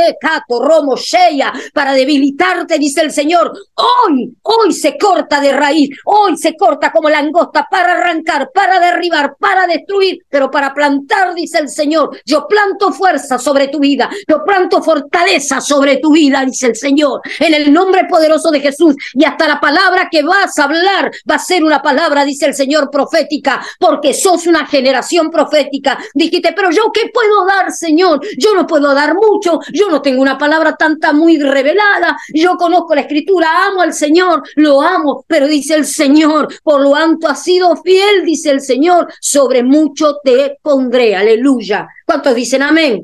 para debilitarte, dice el Señor, hoy se corta de raíz. Hoy se corta como langosta para arrancar, para derribar, para destruir, pero para plantar, dice el Señor. Yo planto fuerza sobre tu vida, yo planto fortaleza sobre tu vida, dice el Señor, en el nombre poderoso de Jesús. Y hasta la palabra que vas a hablar va a ser una palabra, dice el Señor, profética, porque sos una generación profética. Dijiste, pero yo ¿qué puedo dar, Señor? Yo no puedo dar mucho, yo no tengo una palabra muy revelada, yo conozco la Escritura, amo al Señor, lo amo, pero dice el Señor, por lo tanto has sido fiel, dice el Señor, sobre mucho te pondré. Aleluya. ¿Cuántos dicen amén?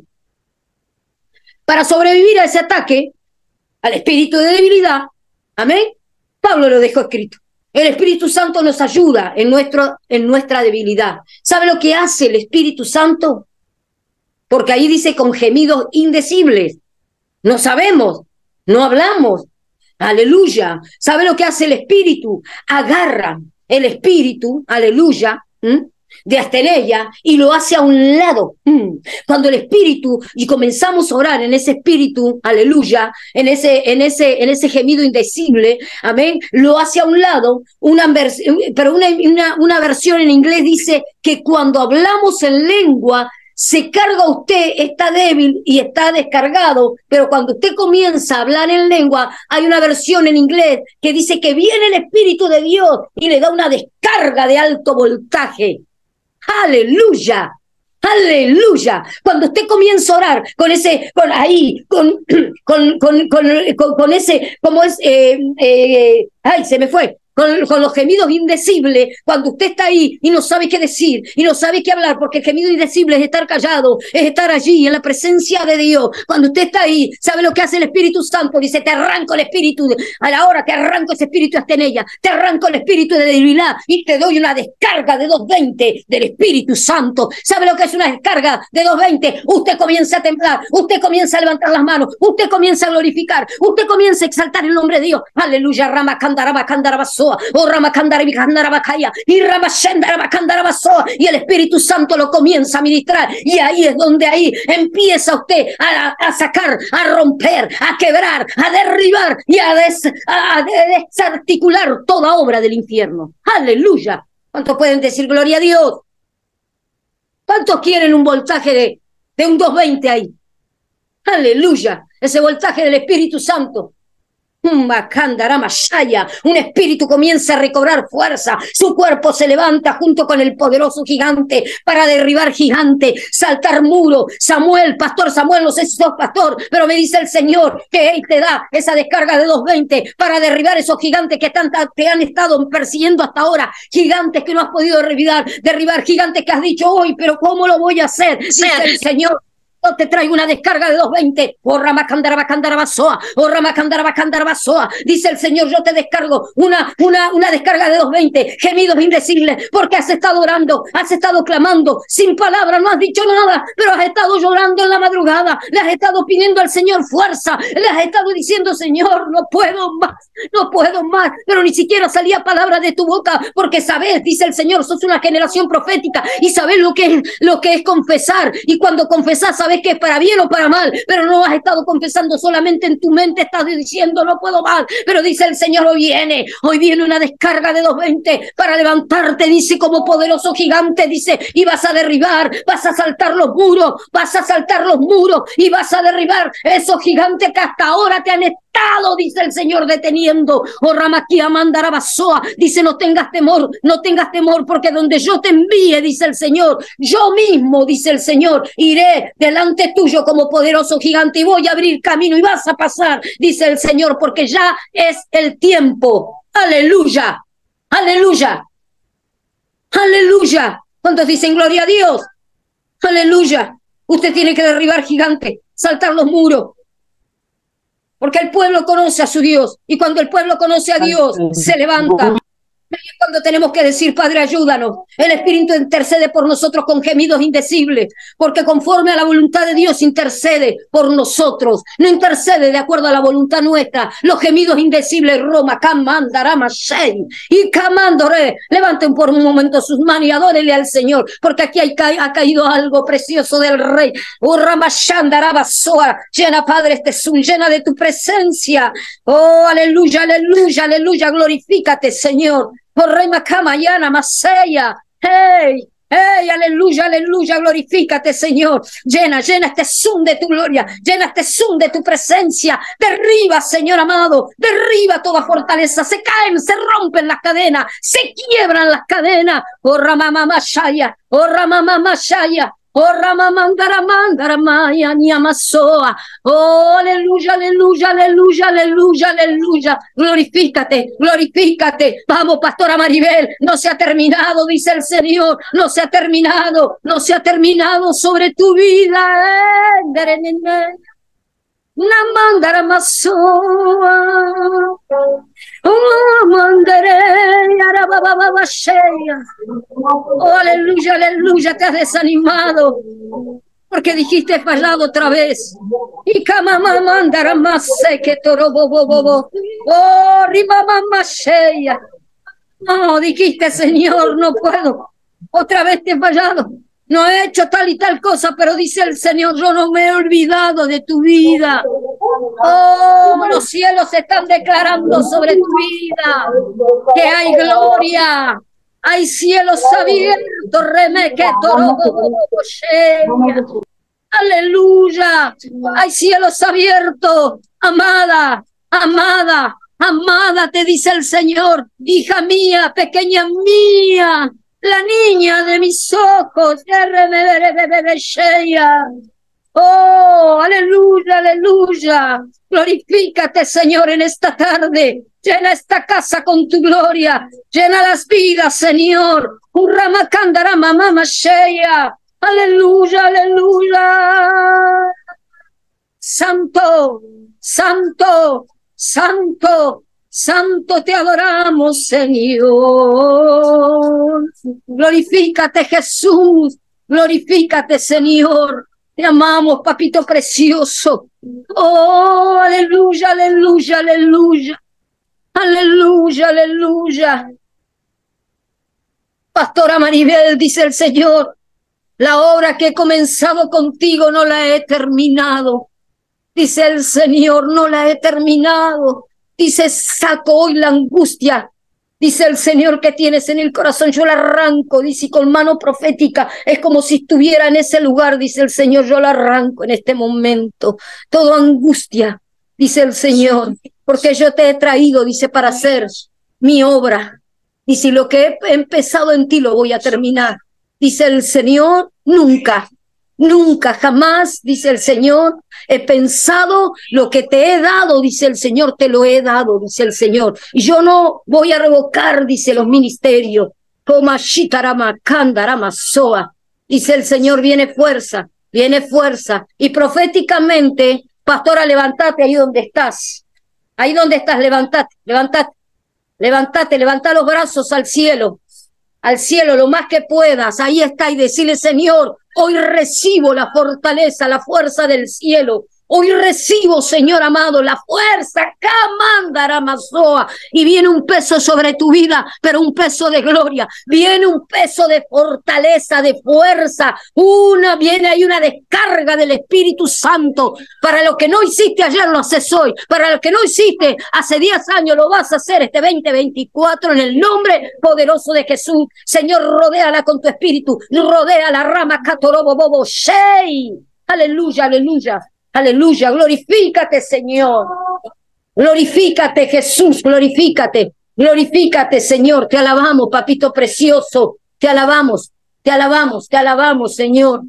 Para sobrevivir a ese ataque, al espíritu de debilidad, amén, Pablo lo dejó escrito. El Espíritu Santo nos ayuda en nuestra debilidad. ¿Sabe lo que hace el Espíritu Santo? Porque ahí dice con gemidos indecibles. No sabemos, no hablamos. Aleluya. ¿Sabe lo que hace el Espíritu? Agarra el Espíritu, aleluya, de astenella y lo hace a un lado. Cuando el Espíritu, y comenzamos a orar en ese Espíritu, aleluya, en ese gemido indecible, amén, lo hace a un lado. Pero una versión en inglés dice que cuando hablamos en lengua, se carga usted, está débil y está descargado, pero cuando usted comienza a hablar en lengua, hay una versión en inglés que dice que viene el Espíritu de Dios y le da una descarga de alto voltaje. ¡Aleluya! Aleluya. Cuando usted comienza a orar con ese, con ese, como es, ay, se me fue. Con los gemidos indecibles, cuando usted está ahí y no sabe qué decir y no sabe qué hablar, porque el gemido indecible es estar callado, es estar allí en la presencia de Dios. Cuando usted está ahí, ¿sabe lo que hace el Espíritu Santo? Dice, te arranco el espíritu, a la hora te arranco ese espíritu astenella, te arranco el espíritu de debilidad y te doy una descarga de 220 del Espíritu Santo. ¿Sabe lo que es una descarga de 220? Usted comienza a temblar, usted comienza a levantar las manos, usted comienza a glorificar, usted comienza a exaltar el nombre de Dios. Aleluya, Rama Candaraba Candarabaso. Oh, y y el Espíritu Santo lo comienza a ministrar, y ahí es donde ahí empieza usted a sacar, a romper, a quebrar, a derribar y a desarticular toda obra del infierno. Aleluya. ¿Cuántos pueden decir gloria a Dios? ¿Cuántos quieren un voltaje de un 220 ahí? Aleluya. Ese voltaje del Espíritu Santo. Un espíritu comienza a recobrar fuerza, su cuerpo se levanta junto con el poderoso gigante para derribar gigante, saltar muro. Samuel, pastor Samuel, no sé si sos pastor, pero me dice el Señor que Él te da esa descarga de 220 para derribar esos gigantes que te han estado persiguiendo hasta ahora, gigantes que no has podido derribar, gigantes que has dicho hoy, pero ¿cómo lo voy a hacer? Dice el Señor. Yo te traigo una descarga de 220. Oh, Ramacandarabacandarabassoa. Oh, Ramacandarabacandarabassoa. Dice el Señor, yo te descargo una descarga de 220. Gemidos indecibles, porque has estado orando, has estado clamando, sin palabras, no has dicho nada, pero has estado llorando en la madrugada, le has estado pidiendo al Señor fuerza, le has estado diciendo, Señor, no puedo más, pero ni siquiera salía palabra de tu boca, porque sabes, dice el Señor, sos una generación profética y sabes lo que es confesar, y cuando confesás sabes que es para bien o para mal, pero no has estado confesando solamente en tu mente, estás diciendo no puedo más, pero dice el Señor, hoy viene una descarga de 220 para levantarte, dice, como poderoso gigante, dice, y vas a derribar, vas a saltar los muros y vas a derribar esos gigantes que hasta ahora te han estado, dice el Señor, deteniendo. Oh, Ramaquía Mandarabasoa, dice, no tengas temor, porque donde yo te envíe, dice el Señor, yo mismo, dice el Señor, iré delante tuyo como poderoso gigante y voy a abrir camino y vas a pasar, dice el Señor, porque ya es el tiempo. Aleluya, aleluya, aleluya. ¿Cuántos dicen gloria a Dios? Aleluya. Usted tiene que derribar gigantes, saltar los muros, porque el pueblo conoce a su Dios, y cuando el pueblo conoce a Dios, se levanta. Es cuando tenemos que decir, Padre, ayúdanos. El Espíritu intercede por nosotros con gemidos indecibles, porque conforme a la voluntad de Dios intercede por nosotros, no intercede de acuerdo a la voluntad nuestra. Los gemidos indecibles, Roma, Kamandarama, Shei, y Kamandore. Levanten por un momento sus manos y adórenle al Señor, porque aquí ha caído algo precioso del Rey. Llena, Padre, este Zoom, llena de tu presencia. Oh, aleluya, aleluya, aleluya, glorifícate, Señor. Por Rey Macamayana, Masaya. Hey, hey, aleluya, aleluya, glorifícate, Señor. Llena este Zoom de tu gloria, llena este Zoom de tu presencia. Derriba, Señor amado, derriba toda fortaleza. Se caen, se rompen las cadenas, se quiebran las cadenas. Oh, Ramamamashaya, oh, Ramamamashaya. Oh, Ramamandaramandaramaya, Niamasoa. Oh, aleluya, aleluya, aleluya, aleluya, aleluya. Glorifícate, glorifícate. Vamos, pastora Maribel, no se ha terminado, dice el Señor. No se ha terminado sobre tu vida. Namandaramasoa. Oh, aleluya, aleluya, te has desanimado porque dijiste he fallado otra vez. Y oh, rimamamashea. No, dijiste, Señor, no puedo. Otra vez te he fallado. No he hecho tal y tal cosa, pero dice el Señor, yo no me he olvidado de tu vida. Oh, los cielos se están declarando sobre tu vida, que hay gloria, hay cielos abiertos, aleluya, hay cielos abiertos, amada, amada, amada, te dice el Señor, hija mía, pequeña mía, la niña de mis ojos. Oh, aleluya, aleluya. Glorifícate, Señor, en esta tarde. Llena esta casa con tu gloria. Llena las vidas, Señor. Aleluya, aleluya. Santo, santo, santo, santo te adoramos, Señor. Glorifícate, Jesús. Glorifícate, Señor. Te amamos, papito precioso. Oh, aleluya, aleluya, aleluya. Aleluya, aleluya. Pastora Maribel, dice el Señor, la obra que he comenzado contigo no la he terminado. Dice el Señor, no la he terminado. Dice, saco hoy la angustia. Dice el Señor que tienes en el corazón, yo la arranco, dice, con mano profética, es como si estuviera en ese lugar, dice el Señor, yo la arranco en este momento, toda angustia, dice el Señor, porque yo te he traído, dice, para hacer mi obra, dice, lo que he empezado en ti lo voy a terminar, dice el Señor, nunca, nunca, jamás, dice el Señor, he pensado lo que te he dado, dice el Señor, te lo he dado, dice el Señor. Y yo no voy a revocar, dice los ministerios. Dice el Señor, viene fuerza, viene fuerza. Y proféticamente, pastora, levántate ahí donde estás. Ahí donde estás, levántate, levántate, levántate, levanta los brazos al cielo lo más que puedas. Ahí está, y decirle, Señor, hoy recibo la fortaleza, la fuerza del cielo. Hoy recibo, Señor amado, la fuerza, Kamandara-mazoa, y viene un peso sobre tu vida, pero un peso de gloria, viene un peso de fortaleza, de fuerza, viene ahí una descarga del Espíritu Santo, para lo que no hiciste ayer lo haces hoy, para lo que no hiciste hace 10 años lo vas a hacer este 2024 en el nombre poderoso de Jesús. Señor, rodéala con tu Espíritu, rodea la rama Katorobo Bobo Shei. Aleluya, aleluya. Aleluya, glorifícate, Señor. Glorifícate, Jesús, glorifícate. Glorifícate, Señor. Te alabamos, papito precioso. Te alabamos, te alabamos, te alabamos, Señor.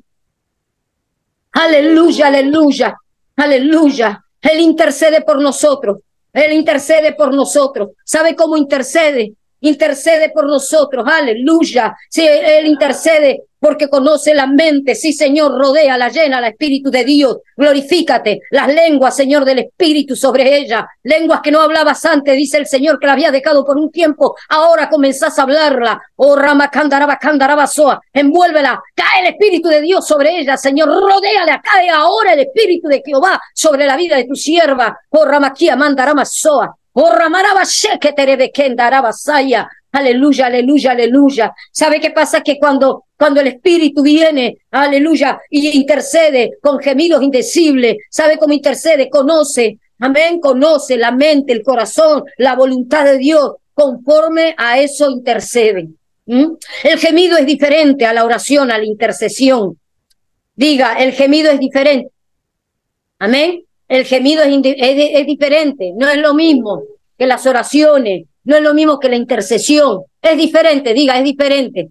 Aleluya, aleluya, aleluya. Él intercede por nosotros. Él intercede por nosotros. ¿Sabe cómo intercede? Intercede por nosotros, aleluya. Sí, Él intercede porque conoce la mente. Sí, Señor, rodea, la llena, el Espíritu de Dios. Glorifícate. Las lenguas, Señor, del Espíritu sobre ella. Lenguas que no hablabas antes, dice el Señor, que la había dejado por un tiempo. Ahora comenzás a hablarla. Oh, Ramacandaraba-Candarabasoa. Envuélvela. Cae el Espíritu de Dios sobre ella, Señor. Rodéala. Cae ahora el Espíritu de Jehová sobre la vida de tu sierva. Oh, Ramaquía Mandaramasoa. Oh, Ramaraba Sheketerebekendarabasoa. Aleluya, aleluya, aleluya. ¿Sabe qué pasa? Que cuando el Espíritu viene, aleluya, y intercede con gemidos indecibles, ¿sabe cómo intercede? Conoce, amén, conoce la mente, el corazón, la voluntad de Dios, conforme a eso intercede. El gemido es diferente a la oración, a la intercesión. Diga, el gemido es diferente. Amén. El gemido es diferente, no es lo mismo que las oraciones, no es lo mismo que la intercesión, es diferente, diga, es diferente.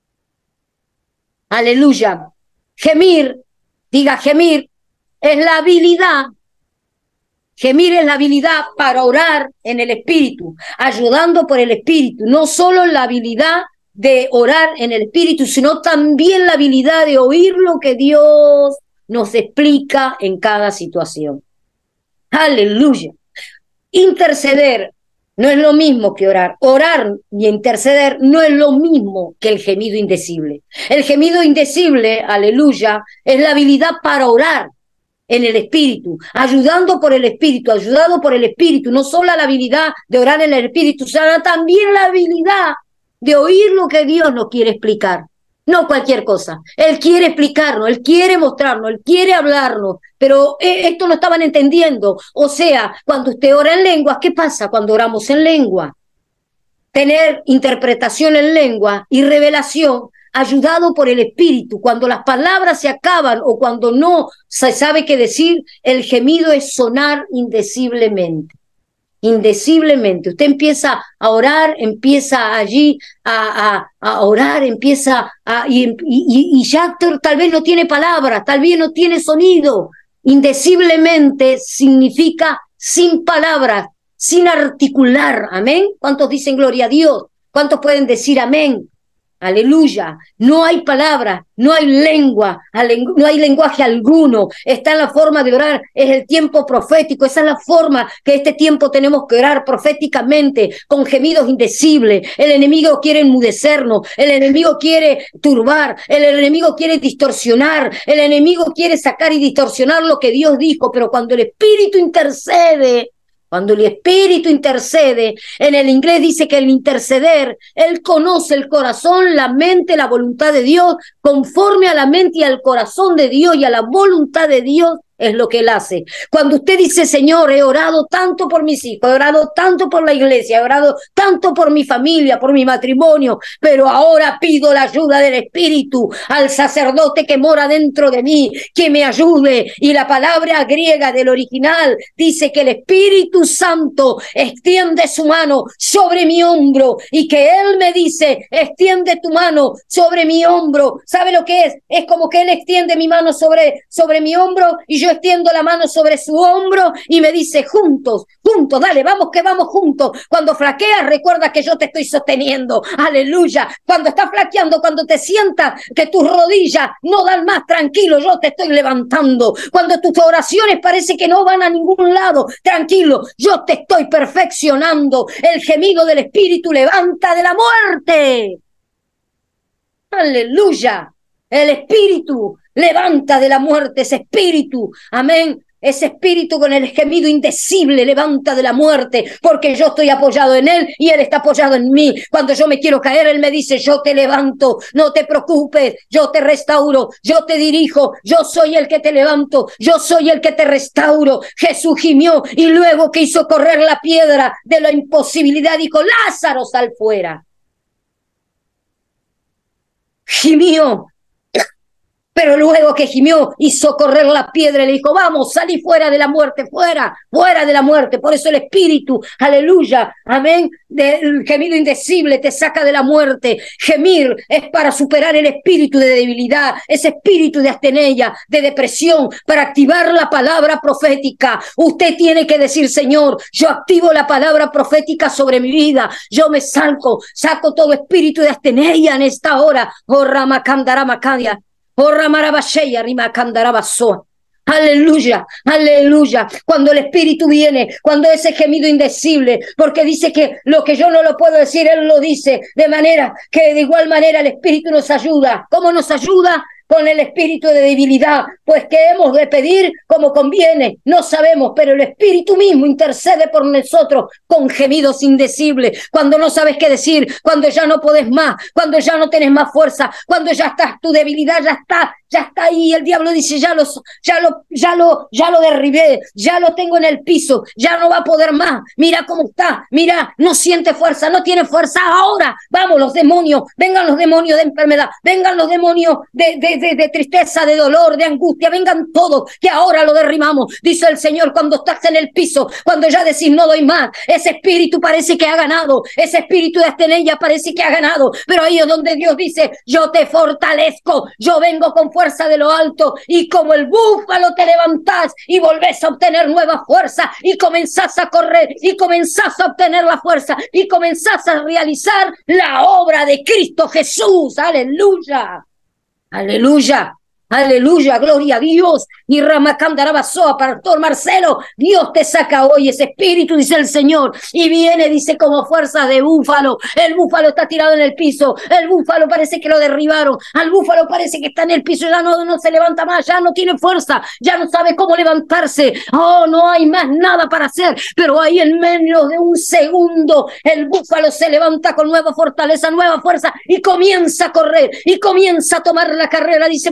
Aleluya. Gemir, diga, gemir es la habilidad, gemir es la habilidad para orar en el Espíritu, ayudando por el Espíritu, no solo la habilidad de orar en el Espíritu, sino también la habilidad de oír lo que Dios nos explica en cada situación. Aleluya. Interceder no es lo mismo que orar. Orar y interceder no es lo mismo que el gemido indecible. El gemido indecible, aleluya, es la habilidad para orar en el Espíritu, ayudando por el Espíritu, ayudado por el Espíritu. No solo la habilidad de orar en el Espíritu, sino también la habilidad de oír lo que Dios nos quiere explicar. No cualquier cosa. Él quiere explicarnos, Él quiere mostrarnos, Él quiere hablarnos, pero esto no estaban entendiendo. O sea, cuando usted ora en lenguas, ¿qué pasa cuando oramos en lengua? Tener interpretación en lengua y revelación ayudado por el Espíritu. Cuando las palabras se acaban o cuando no se sabe qué decir, el gemido es sonar indeciblemente. indeciblemente. Usted empieza a orar, empieza allí a orar, y ya tal vez no tiene palabras, tal vez no tiene sonido. Indeciblemente significa sin palabras, sin articular. Amén. ¿Cuántos dicen gloria a Dios? ¿Cuántos pueden decir amén? Aleluya. No hay palabra, no hay lengua, no hay lenguaje alguno. Está en la forma de orar, es el tiempo profético. Esa es la forma que este tiempo tenemos que orar proféticamente, con gemidos indecibles. El enemigo quiere enmudecernos, el enemigo quiere turbar, el enemigo quiere distorsionar, el enemigo quiere sacar y distorsionar lo que Dios dijo, pero cuando el Espíritu intercede, en el inglés dice que el interceder, Él conoce el corazón, la mente, la voluntad de Dios, conforme a la mente y al corazón de Dios y a la voluntad de Dios, es lo que Él hace. Cuando usted dice, Señor, he orado tanto por mis hijos, he orado tanto por la iglesia, he orado tanto por mi familia, por mi matrimonio, pero ahora pido la ayuda del Espíritu, al sacerdote que mora dentro de mí, que me ayude. Y la palabra griega del original dice que el Espíritu Santo extiende su mano sobre mi hombro y que Él me dice, extiende tu mano sobre mi hombro. ¿Sabe lo que es? Es como que Él extiende mi mano sobre mi hombro y yo extiendo la mano sobre su hombro y me dice, juntos, dale, vamos que vamos juntos. Cuando flaqueas, recuerda que yo te estoy sosteniendo. Aleluya. Cuando estás flaqueando, cuando te sientas que tus rodillas no dan más, tranquilo, yo te estoy levantando. Cuando tus oraciones parece que no van a ningún lado, tranquilo, yo te estoy perfeccionando. El gemido del Espíritu levanta de la muerte. Aleluya. El Espíritu levanta de la muerte, ese Espíritu, amén, ese Espíritu con el gemido indecible levanta de la muerte, porque yo estoy apoyado en Él y Él está apoyado en mí. Cuando yo me quiero caer, Él me dice, yo te levanto, no te preocupes, yo te restauro, yo te dirijo, yo soy el que te levanto, yo soy el que te restauro. Jesús gimió y luego que hizo correr la piedra de la imposibilidad, dijo, Lázaro, sal fuera. Gimió. Pero luego que gimió, hizo correr la piedra y le dijo, vamos, salí fuera de la muerte, fuera de la muerte. Por eso el Espíritu, aleluya, amén, del gemido indecible te saca de la muerte. Gemir es para superar el espíritu de debilidad, ese espíritu de abstenencia, de depresión, para activar la palabra profética. Usted tiene que decir, Señor, yo activo la palabra profética sobre mi vida. Yo me saco todo espíritu de abstenencia en esta hora. Oh, Ramacandaramacadia. Oh, Ramarabasheya, Rimakandarabasoa. Aleluya, aleluya. Cuando el Espíritu viene, cuando ese gemido indecible, porque dice que lo que yo no lo puedo decir, Él lo dice, de manera que de igual manera el Espíritu nos ayuda. ¿Cómo nos ayuda? Con el espíritu de debilidad, pues que hemos de pedir como conviene, no sabemos, pero el Espíritu mismo intercede por nosotros con gemidos indecibles. Cuando no sabes qué decir, cuando ya no podés más, cuando ya no tenés más fuerza, cuando ya estás, tu debilidad ya está ahí. El diablo dice, ya lo derribé, ya lo tengo en el piso, ya no va a poder más. Mira cómo está, mira, no siente fuerza, no tiene fuerza. Ahora, vamos los demonios, vengan los demonios de enfermedad, vengan los demonios de tristeza, de dolor, de angustia, vengan todos, que ahora lo derribamos. Dice el Señor, cuando estás en el piso, cuando ya decís no doy más, ese espíritu parece que ha ganado, ese espíritu de abstenencia parece que ha ganado, pero ahí es donde Dios dice, yo te fortalezco, yo vengo con fuerza de lo alto, y como el búfalo te levantás y volvés a obtener nueva fuerza, y comenzás a correr, y comenzás a obtener la fuerza, y comenzás a realizar la obra de Cristo Jesús. Aleluya. Aleluya, aleluya, gloria a Dios. Y Ramakandarabasoa, Pastor Marcelo, Dios te saca hoy ese espíritu, dice el Señor, y viene, dice, como fuerzas de búfalo. El búfalo está tirado en el piso, el búfalo parece que lo derribaron, al búfalo parece que está en el piso, ya no se levanta más, ya no tiene fuerza, ya no sabe cómo levantarse. Oh, no hay más nada para hacer, pero ahí en menos de un segundo el búfalo se levanta con nueva fortaleza, nueva fuerza, y comienza a correr, y comienza a tomar la carrera. Dice Pastor Marcelo,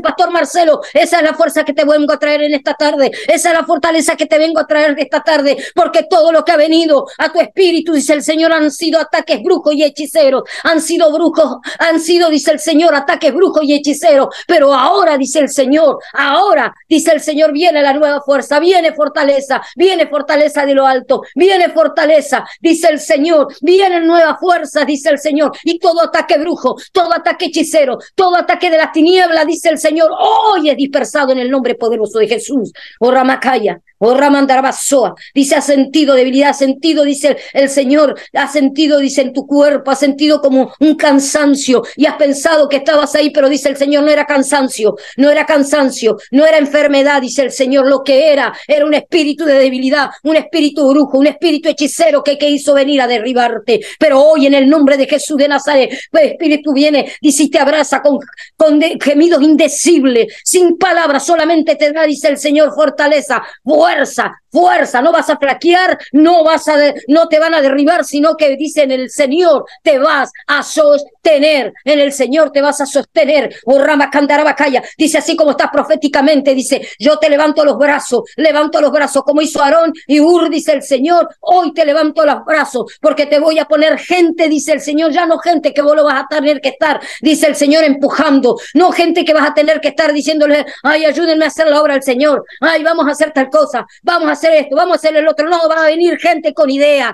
Marcelo, esa es la fuerza que te vengo a traer en esta tarde, esa es la fortaleza que te vengo a traer esta tarde, porque todo lo que ha venido a tu espíritu, dice el Señor, han sido ataques brujos y hechiceros, han sido brujos, han sido, dice el Señor, ataques brujos y hechiceros, pero ahora, dice el Señor, ahora, dice el Señor, viene la nueva fuerza, viene fortaleza de lo alto, viene fortaleza, dice el Señor, vienen nuevas fuerzas, dice el Señor, y todo ataque brujo, todo ataque hechicero, todo ataque de las tinieblas, dice el Señor, hoy es dispersado en el nombre poderoso de Jesús. Oh Ramakaya, oh Ramandarabasoa, dice, ha sentido debilidad, ha sentido, dice el Señor, ha sentido, dice, en tu cuerpo, ha sentido como un cansancio, y has pensado que estabas ahí, pero dice el Señor, no era cansancio, no era cansancio, no era enfermedad, dice el Señor, lo que era un espíritu de debilidad, un espíritu brujo, un espíritu hechicero que hizo venir a derribarte, pero hoy en el nombre de Jesús de Nazaret, el espíritu viene, dice, y te abraza con gemidos indecibles, sin palabras, solamente te da, dice el Señor, fortaleza, fuerza, no vas a flaquear, no te van a derribar, sino que dice en el Señor te vas a sostener, en el Señor te vas a sostener. Oh Ramacandarabacaya, dice, así como estás proféticamente, dice, yo te levanto los brazos, como hizo Aarón y dice el Señor, hoy te levanto los brazos, porque te voy a poner gente, dice el Señor, ya no gente que vos lo vas a tener que estar, dice el Señor, empujando, no gente que vas a tener que estar diciéndole, ay, ayúdenme a hacer la obra del Señor, ay, vamos a hacer tal cosa, vamos a hacer esto, vamos a hacer el otro. No, van a venir gente con idea,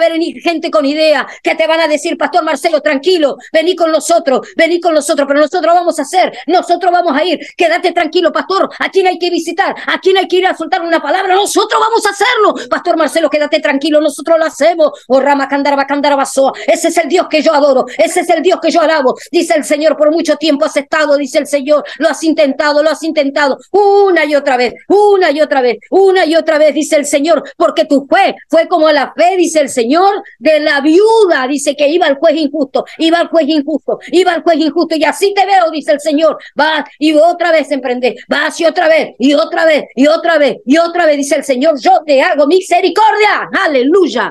que te van a decir, Pastor Marcelo, tranquilo, vení con nosotros, pero nosotros vamos a hacer, nosotros vamos a ir, quédate tranquilo, pastor, ¿a quién hay que visitar? ¿A quién hay que ir a soltar una palabra? Nosotros vamos a hacerlo, Pastor Marcelo, quédate tranquilo, nosotros lo hacemos. Oh Ramakandarabasoa, ese es el Dios que yo adoro, ese es el Dios que yo alabo, dice el Señor, por mucho tiempo has estado, dice el Señor, lo has intentado, una y otra vez, dice el Señor, porque tu fe fue como la fe, dice el Señor, de la viuda, dice que iba al juez injusto, y así te veo, dice el Señor, vas y otra vez emprendes, vas y otra vez, dice el Señor, yo te hago misericordia, aleluya,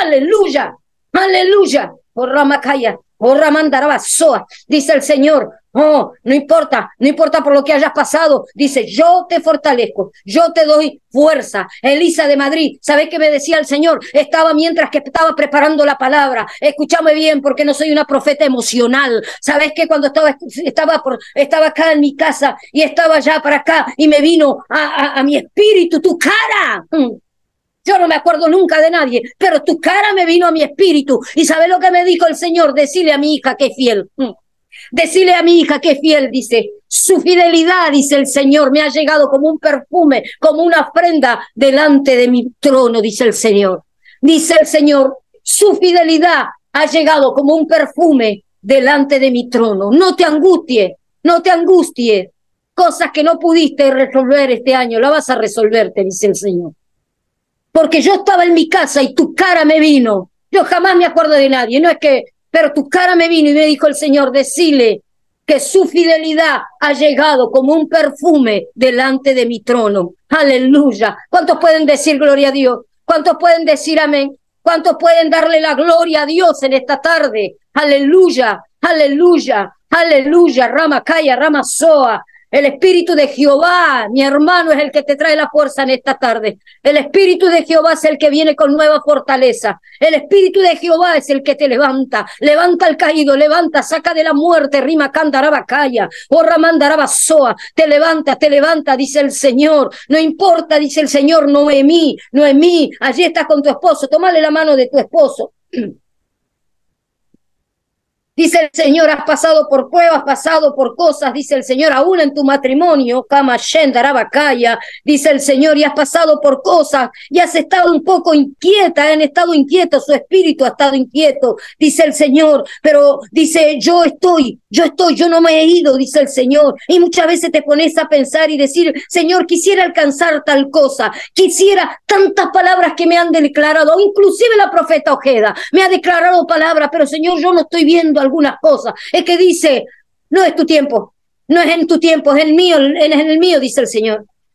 oh Ramakaya, oh Ramandarabasoa, dice el Señor, oh, no importa por lo que hayas pasado, dice, yo te fortalezco, yo te doy fuerza. Elisa de Madrid, ¿sabes qué me decía el Señor? Mientras que estaba preparando la palabra, escúchame bien, porque no soy una profeta emocional, ¿sabes qué? Cuando estaba acá en mi casa, y estaba ya para acá, y me vino a mi espíritu, tu cara, yo no me acuerdo nunca de nadie, pero tu cara me vino a mi espíritu, y ¿sabes lo que me dijo el Señor? Decile a mi hija que es fiel. Decile a mi hija que es fiel, dice, su fidelidad, dice el Señor, me ha llegado como un perfume, como una ofrenda delante de mi trono, dice el Señor. Dice el Señor, su fidelidad ha llegado como un perfume delante de mi trono. No te angusties, cosas que no pudiste resolver este año, la vas a resolver, te dice el Señor. Porque yo estaba en mi casa y tu cara me vino. Yo jamás me acuerdo de nadie, pero tu cara me vino y me dijo el Señor, decile que su fidelidad ha llegado como un perfume delante de mi trono. Aleluya. ¿Cuántos pueden decir gloria a Dios? ¿Cuántos pueden decir amén? ¿Cuántos pueden darle la gloria a Dios en esta tarde? Aleluya, Ramakaya, Ramasoa. El Espíritu de Jehová, mi hermano, es el que te trae la fuerza en esta tarde. El Espíritu de Jehová es el que viene con nueva fortaleza. El Espíritu de Jehová es el que te levanta al caído, saca de la muerte, Rimacandarabacaya, o Ramandarabasoa, te levanta, dice el Señor. No importa, dice el Señor, Noemí, allí estás con tu esposo, tómale la mano de tu esposo. Dice el Señor, has pasado por pruebas, pasado por cosas, dice el Señor, aún en tu matrimonio, Kamashendarabakaya, dice el Señor, y has pasado por cosas, y has estado un poco inquieta, han estado inquietos, su espíritu ha estado inquieto, dice el Señor, pero dice, yo no me he ido, dice el Señor, y muchas veces te pones a pensar y decir, Señor, quisiera alcanzar tal cosa, quisiera tantas palabras que me han declarado, inclusive la profeta Ojeda me ha declarado palabras, pero Señor, yo no estoy viendo algunas cosas, es que dice, no es tu tiempo, no es en tu tiempo, es en el mío, dice el Señor.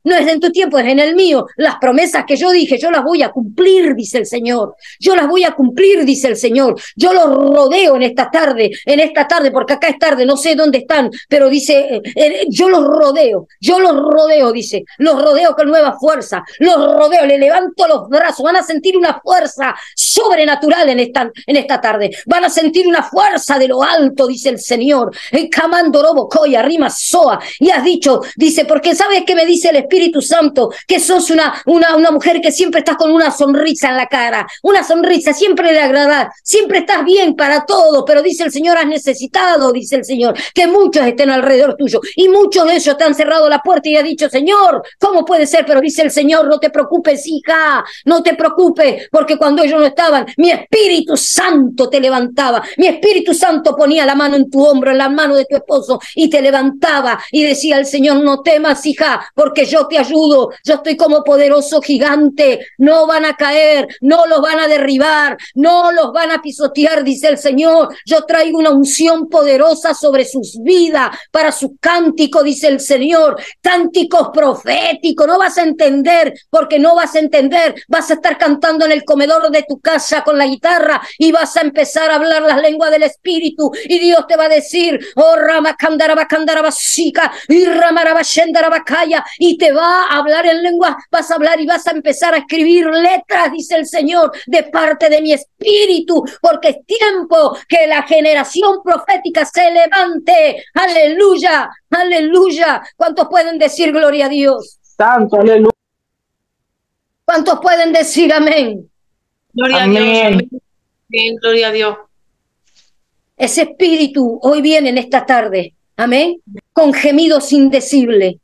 No es en tu tiempo, es en el mío. Las promesas que yo dije, yo las voy a cumplir, dice el Señor. Yo las voy a cumplir, dice el Señor. Yo los rodeo en esta tarde, porque acá es tarde, no sé dónde están, pero dice, yo los rodeo, dice, los rodeo con nueva fuerza, los rodeo, le levanto los brazos, van a sentir una fuerza sobrenatural en esta tarde, van a sentir una fuerza de lo alto, dice el Señor. Camando robo, coya, rima, soa, y has dicho, dice, porque sabes que me dice el Espíritu Santo, que sos una mujer que siempre estás con una sonrisa en la cara, una sonrisa, siempre le agrada, siempre estás bien para todo, pero dice el Señor, has necesitado, dice el Señor, que muchos estén alrededor tuyo, y muchos de ellos te han cerrado la puerta y ha dicho, Señor, ¿cómo puede ser? Pero dice el Señor, no te preocupes, hija, no te preocupes, porque cuando ellos no estaban, mi Espíritu Santo te levantaba, mi Espíritu Santo ponía la mano en tu hombro, en la mano de tu esposo, y te levantaba, y decía el Señor, no temas, hija, porque yo te ayudo, yo estoy como poderoso gigante, no van a caer, no los van a derribar, no los van a pisotear, dice el Señor, yo traigo una unción poderosa sobre sus vidas, para su cántico, dice el Señor, cánticos proféticos, no vas a entender, porque no vas a entender, vas a estar cantando en el comedor de tu casa con la guitarra, y vas a empezar a hablar las lenguas del Espíritu, y Dios te va a decir, oh Ramakandarabasica, y Ramarabashendarabakaya, y te va a hablar en lenguas, vas a hablar y vas a empezar a escribir letras, dice el Señor, de parte de mi Espíritu, porque es tiempo que la generación profética se levante. Aleluya, aleluya. ¿Cuántos pueden decir gloria a Dios? Santo, aleluya. ¿Cuántos pueden decir amén? Gloria a Dios. Amén. Bien, gloria a Dios. Ese Espíritu hoy viene en esta tarde, amén, con gemidos indecibles,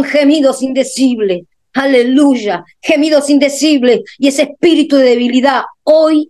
aleluya, gemidos indecibles, y ese espíritu de debilidad hoy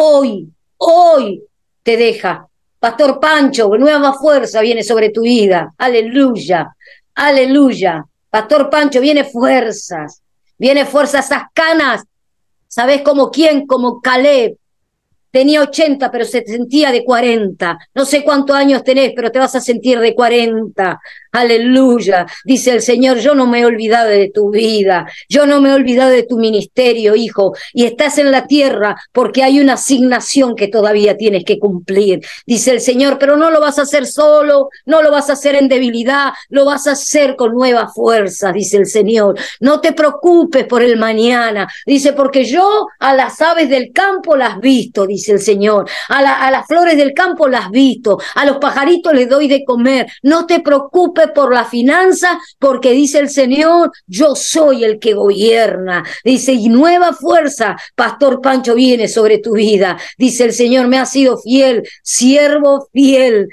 te deja. Pastor Pancho, nueva fuerza viene sobre tu vida, aleluya, aleluya. Pastor Pancho, viene fuerzas, esas canas, ¿sabes como quién? Como Caleb. Tenía 80, pero se sentía de 40. No sé cuántos años tenés, pero te vas a sentir de 40. Aleluya. Dice el Señor, yo no me he olvidado de tu vida. Yo no me he olvidado de tu ministerio, hijo. Y estás en la tierra porque hay una asignación que todavía tienes que cumplir. Dice el Señor, pero no lo vas a hacer solo, no lo vas a hacer en debilidad, lo vas a hacer con nueva fuerza, dice el Señor. No te preocupes por el mañana. Dice, porque yo a las aves del campo las visto, dice el Señor. A las flores del campo las visto. A los pajaritos les doy de comer. No te preocupes por la finanza, porque dice el Señor, yo soy el que gobierna. Dice, y nueva fuerza, Pastor Pancho, viene sobre tu vida. Dice el Señor, me ha sido fiel, siervo fiel,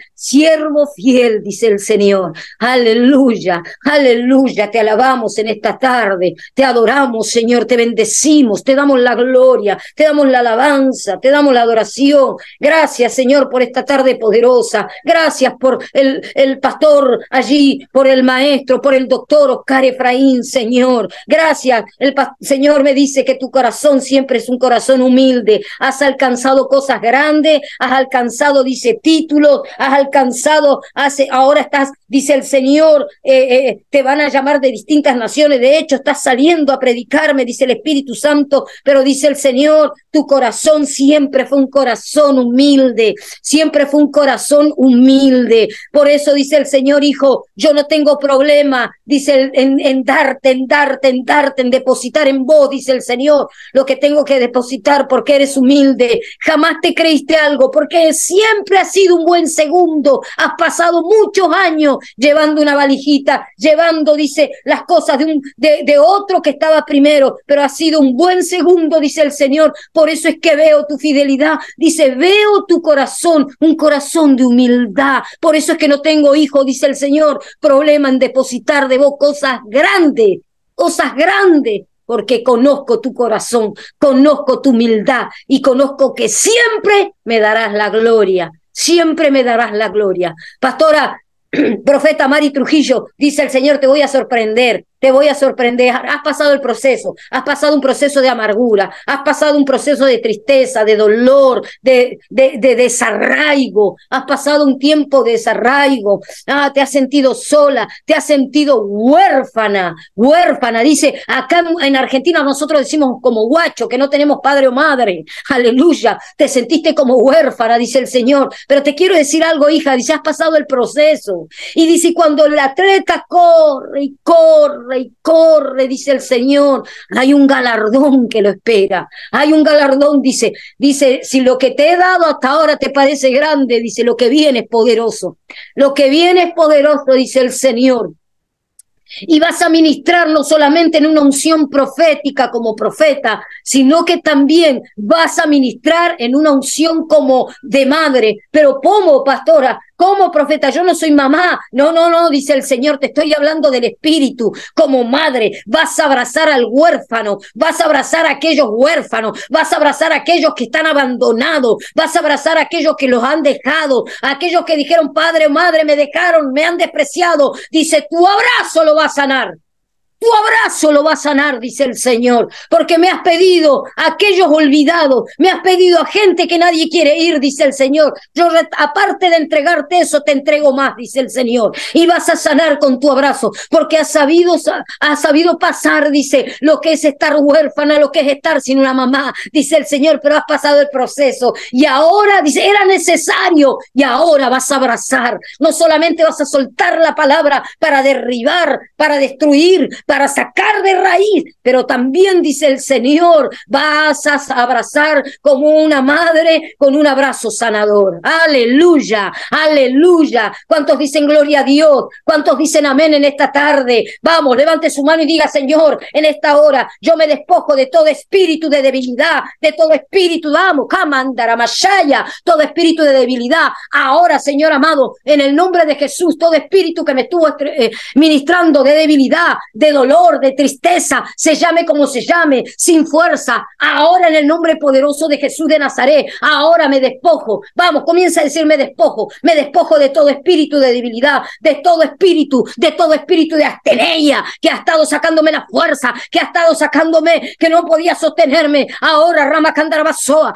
dice el Señor. Aleluya, aleluya, te alabamos en esta tarde, te adoramos, Señor, te bendecimos, te damos la gloria, te damos la alabanza, te damos la adoración. Gracias, Señor, por esta tarde poderosa. Gracias por el pastor allí, por el maestro, por el doctor Oscar Efraín, Señor. Gracias. El Señor me dice que tu corazón siempre es un corazón humilde. Has alcanzado cosas grandes, has alcanzado, dice, títulos, has alcanzado, ahora estás, dice el Señor, te van a llamar de distintas naciones. De hecho, estás saliendo a predicarme, dice el Espíritu Santo, pero dice el Señor, tu corazón siempre fue un corazón humilde, siempre fue un corazón humilde. Por eso dice el Señor, hijo, yo no tengo problema, dice, en darte, en depositar en vos, dice el Señor, lo que tengo que depositar, porque eres humilde. Jamás te creíste algo, porque siempre has sido un buen segundo. Has pasado muchos años llevando una valijita, llevando, dice, las cosas de otro que estaba primero, pero has sido un buen segundo, dice el Señor. Por eso es que veo tu fidelidad, dice, veo tu corazón, un corazón de humildad. Por eso es que no tengo, hijo, dice el Señor, problema en depositar de vos cosas grandes, porque conozco tu corazón, conozco tu humildad y conozco que siempre me darás la gloria, siempre me darás la gloria. Pastora, profeta Mari Trujillo, dice el Señor, te voy a sorprender. te voy a sorprender. Has pasado el proceso, has pasado un proceso de amargura, has pasado un proceso de tristeza, de dolor, de desarraigo, has pasado un tiempo de desarraigo, te has sentido sola, te has sentido huérfana, dice, acá en Argentina nosotros decimos como guacho, que no tenemos padre o madre, aleluya, te sentiste como huérfana, dice el Señor, pero te quiero decir algo, hija, dice, has pasado el proceso, y dice, cuando el atleta corre y corre y corre, dice el Señor, hay un galardón que lo espera, hay un galardón, dice, si lo que te he dado hasta ahora te parece grande, dice, lo que viene es poderoso, lo que viene es poderoso, dice el Señor. Y vas a ministrar no solamente en una unción profética como profeta, sino que también vas a ministrar en una unción como de madre. Pero ¿cómo, pastora? ¿Cómo, profeta? Yo no soy mamá. No, dice el Señor, te estoy hablando del Espíritu. Como madre, vas a abrazar al huérfano, vas a abrazar a aquellos huérfanos, vas a abrazar a aquellos que están abandonados, vas a abrazar a aquellos que los han dejado, a aquellos que dijeron, padre o madre, me dejaron, me han despreciado. Dice, tu abrazo lo va a sanar. Tu abrazo lo va a sanar, dice el Señor, porque me has pedido a aquellos olvidados, me has pedido a gente que nadie quiere ir, dice el Señor. Yo, aparte de entregarte eso, te entrego más, dice el Señor, y vas a sanar con tu abrazo, porque has sabido pasar, dice, lo que es estar huérfana, lo que es estar sin una mamá, dice el Señor, pero has pasado el proceso, y ahora, dice, era necesario, y ahora vas a abrazar, no solamente vas a soltar la palabra para derribar, para destruir, para sacar de raíz, pero también, dice el Señor, vas a abrazar como una madre con un abrazo sanador. Aleluya, aleluya. ¿Cuántos dicen gloria a Dios? ¿Cuántos dicen amén en esta tarde? Vamos, levante su mano y diga, Señor, en esta hora yo me despojo de todo espíritu de debilidad, de todo espíritu, vamos, Kamandaramashaya, todo espíritu de debilidad. Ahora, Señor amado, en el nombre de Jesús, todo espíritu que me estuvo ministrando de debilidad, de dolor, de tristeza, se llame como se llame, sin fuerza, ahora en el nombre poderoso de Jesús de Nazaret, ahora me despojo. Vamos, comienza a decir, me despojo de todo espíritu de debilidad, de todo espíritu de asteneia, que ha estado sacándome la fuerza, que ha estado sacándome, que no podía sostenerme. Ahora, Ramakandarabasoa,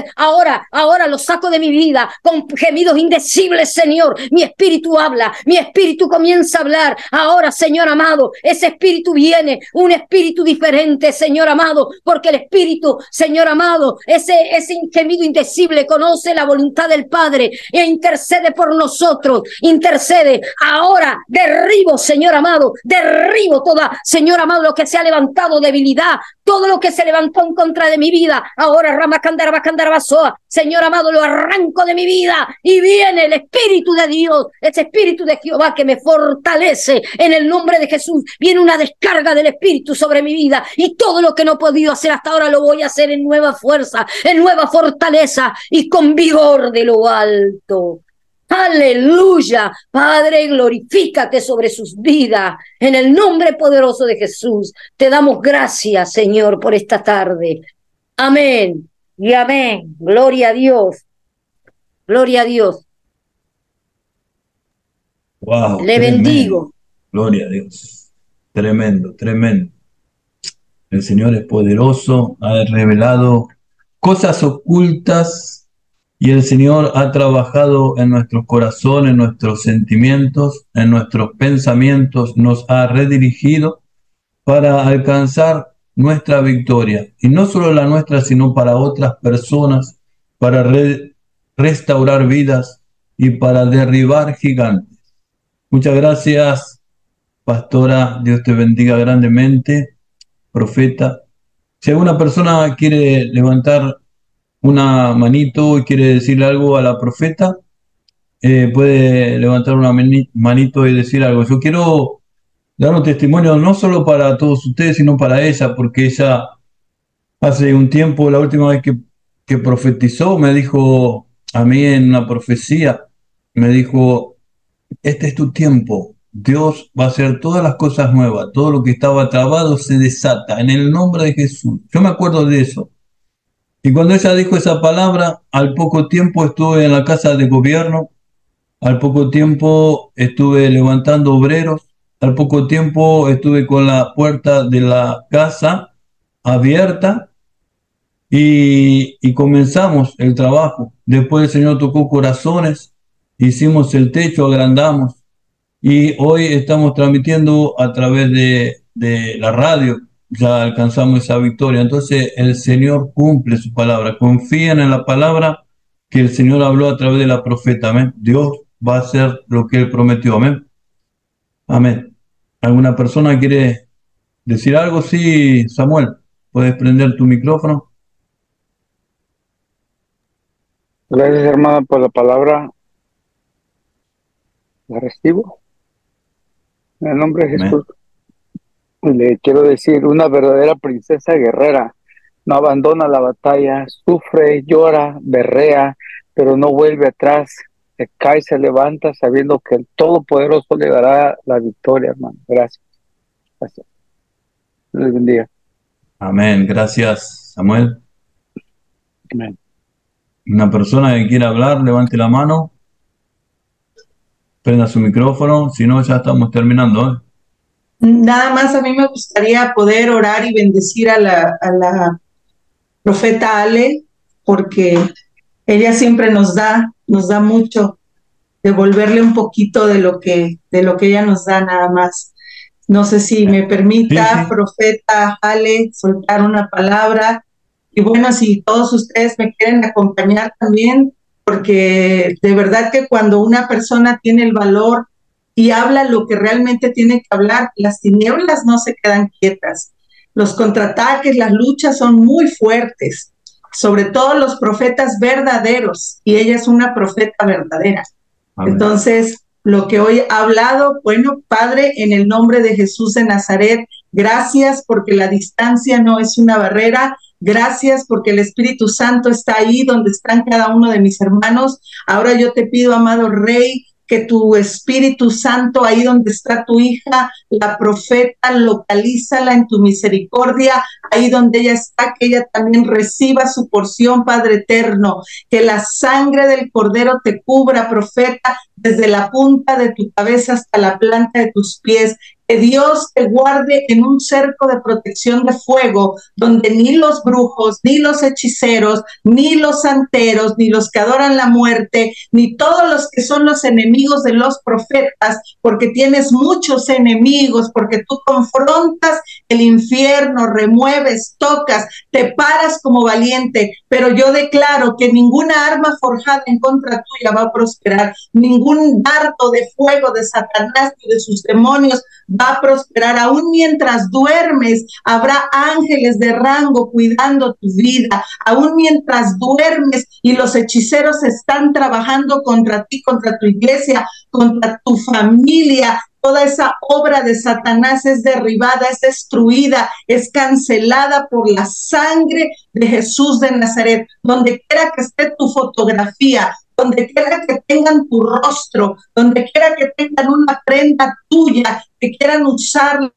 ahora lo saco de mi vida con gemidos indecibles, Señor. Mi espíritu habla, mi espíritu comienza a hablar. Ahora, Señor amado, ese espíritu viene, un espíritu diferente, Señor amado, porque el espíritu, Señor amado, ese gemido indecible conoce la voluntad del Padre e intercede por nosotros, intercede. Ahora derribo, Señor amado, derribo toda, Señor amado, lo que se ha levantado, debilidad, todo lo que se levantó en contra de mi vida. Ahora, Ramakandarabasoa, Señor amado, lo arranco de mi vida y viene el Espíritu de Dios, ese Espíritu de Jehová que me fortalece en el nombre de Jesús. Viene una descarga del Espíritu sobre mi vida y todo lo que no he podido hacer hasta ahora lo voy a hacer en nueva fuerza, en nueva fortaleza y con vigor de lo alto. Aleluya, Padre, glorifícate sobre sus vidas. En el nombre poderoso de Jesús, te damos gracias, Señor, por esta tarde. Amén y amén. Gloria a Dios. Gloria a Dios. Wow, Le bendigo. Gloria a Dios. Tremendo, tremendo. El Señor es poderoso, ha revelado cosas ocultas. Y el Señor ha trabajado en nuestros corazones, en nuestros sentimientos, en nuestros pensamientos, nos ha redirigido para alcanzar nuestra victoria. Y no solo la nuestra, sino para otras personas, para restaurar vidas y para derribar gigantes. Muchas gracias, pastora. Dios te bendiga grandemente, profeta. Si alguna persona quiere levantar una manito y quiere decirle algo a la profeta, puede levantar una manito y decir algo. Yo quiero dar un testimonio no solo para todos ustedes, sino para ella, porque ella hace un tiempo, la última vez que profetizó, me dijo a mí en una profecía, me dijo, este es tu tiempo, Dios va a hacer todas las cosas nuevas, todo lo que estaba trabado se desata, en el nombre de Jesús. Yo me acuerdo de eso. Y cuando ella dijo esa palabra, al poco tiempo estuve en la casa de gobierno, al poco tiempo estuve levantando obreros, al poco tiempo estuve con la puerta de la casa abierta y comenzamos el trabajo. Después el Señor tocó corazones, hicimos el techo, agrandamos y hoy estamos transmitiendo a través de la radio. Ya alcanzamos esa victoria. Entonces el Señor cumple su palabra. Confíen en la palabra que el Señor habló a través de la profeta. Amén. Dios va a hacer lo que Él prometió. Amén. Amén. ¿Alguna persona quiere decir algo? Sí, Samuel, puedes prender tu micrófono. Gracias, hermana, por la palabra. La recibo. En el nombre de Jesús. Le quiero decir, una verdadera princesa guerrera no abandona la batalla, sufre, llora, berrea, pero no vuelve atrás, se cae, se levanta sabiendo que el Todopoderoso le dará la victoria, hermano. Gracias. Gracias. Dios les bendiga. Amén. Gracias, Samuel. Amén. Una persona que quiera hablar, levante la mano, prenda su micrófono, si no ya estamos terminando, ¿eh? Nada más a mí me gustaría poder orar y bendecir a la profeta Ale, porque ella siempre nos da mucho, devolverle un poquito de lo que ella nos da nada más. No sé si me permita, profeta Ale, soltar una palabra. Y bueno, si todos ustedes me quieren acompañar también, porque de verdad que cuando una persona tiene el valor y habla lo que realmente tiene que hablar, las tinieblas no se quedan quietas. Los contraataques, las luchas son muy fuertes, sobre todo los profetas verdaderos, y ella es una profeta verdadera. Amén. Entonces, lo que hoy ha hablado, bueno, Padre, en el nombre de Jesús de Nazaret, gracias porque la distancia no es una barrera. Gracias porque el Espíritu Santo está ahí donde están cada uno de mis hermanos. Ahora yo te pido, amado Rey, que tu Espíritu Santo, ahí donde está tu hija, la profeta, localízala en tu misericordia, ahí donde ella está, que ella también reciba su porción, Padre eterno, que la sangre del Cordero te cubra, profeta, desde la punta de tu cabeza hasta la planta de tus pies. Que Dios te guarde en un cerco de protección de fuego, donde ni los brujos, ni los hechiceros, ni los santeros, ni los que adoran la muerte, ni todos los que son los enemigos de los profetas, porque tienes muchos enemigos, porque tú confrontas el infierno, remueves, tocas, te paras como valiente, pero yo declaro que ninguna arma forjada en contra tuya va a prosperar, ningún dardo de fuego de Satanás y de sus demonios va a prosperar. Aún mientras duermes, habrá ángeles de rango cuidando tu vida. Aún mientras duermes y los hechiceros están trabajando contra ti, contra tu iglesia, contra tu familia, toda esa obra de Satanás es derribada, es destruida, es cancelada por la sangre de Jesús de Nazaret. Donde quiera que esté tu fotografía, donde quiera que tengan tu rostro, donde quiera que tengan una prenda tuya, que quieran usarla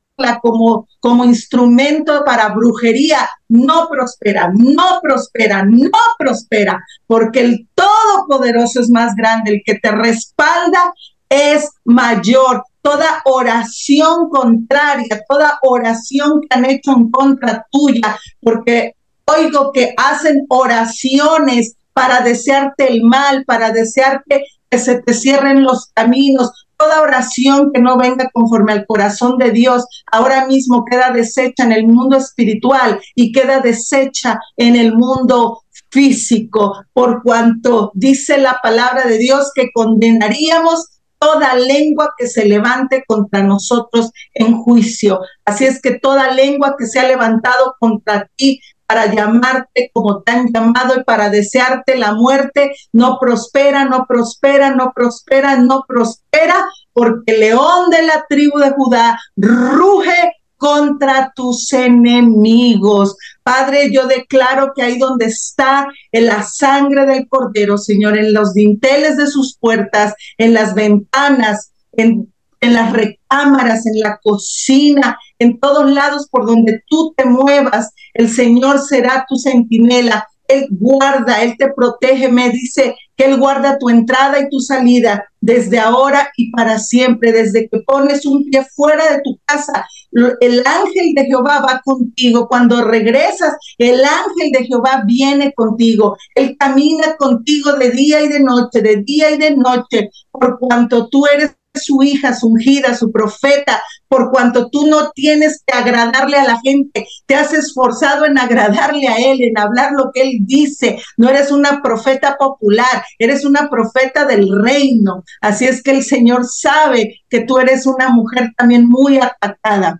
como instrumento para brujería, no prospera, no prospera, no prospera, porque el Todopoderoso es más grande, el que te respalda es mayor. Toda oración contraria, toda oración que han hecho en contra tuya, porque oigo que hacen oraciones para desearte el mal, para desearte que se te cierren los caminos. Toda oración que no venga conforme al corazón de Dios, ahora mismo queda deshecha en el mundo espiritual y queda deshecha en el mundo físico, por cuanto dice la palabra de Dios que condenaríamos toda lengua que se levante contra nosotros en juicio. Así es que toda lengua que se ha levantado contra ti para llamarte como te han llamado y para desearte la muerte, no prospera, no prospera, no prospera, no prospera, porque el león de la tribu de Judá ruge contra tus enemigos. Padre, yo declaro que ahí donde está en la sangre del Cordero, Señor, en los dinteles de sus puertas, en las ventanas, en las recámaras, en la cocina, en todos lados por donde tú te muevas, el Señor será tu centinela. Él guarda, Él te protege, me dice que Él guarda tu entrada y tu salida desde ahora y para siempre. Desde que pones un pie fuera de tu casa, el ángel de Jehová va contigo. Cuando regresas, el ángel de Jehová viene contigo. Él camina contigo de día y de noche, de día y de noche, por cuanto tú eres su hija, su ungida, su profeta, por cuanto tú no tienes que agradarle a la gente, te has esforzado en agradarle a él, en hablar lo que él dice. No eres una profeta popular, eres una profeta del reino. Así es que el Señor sabe que tú eres una mujer también muy atacada,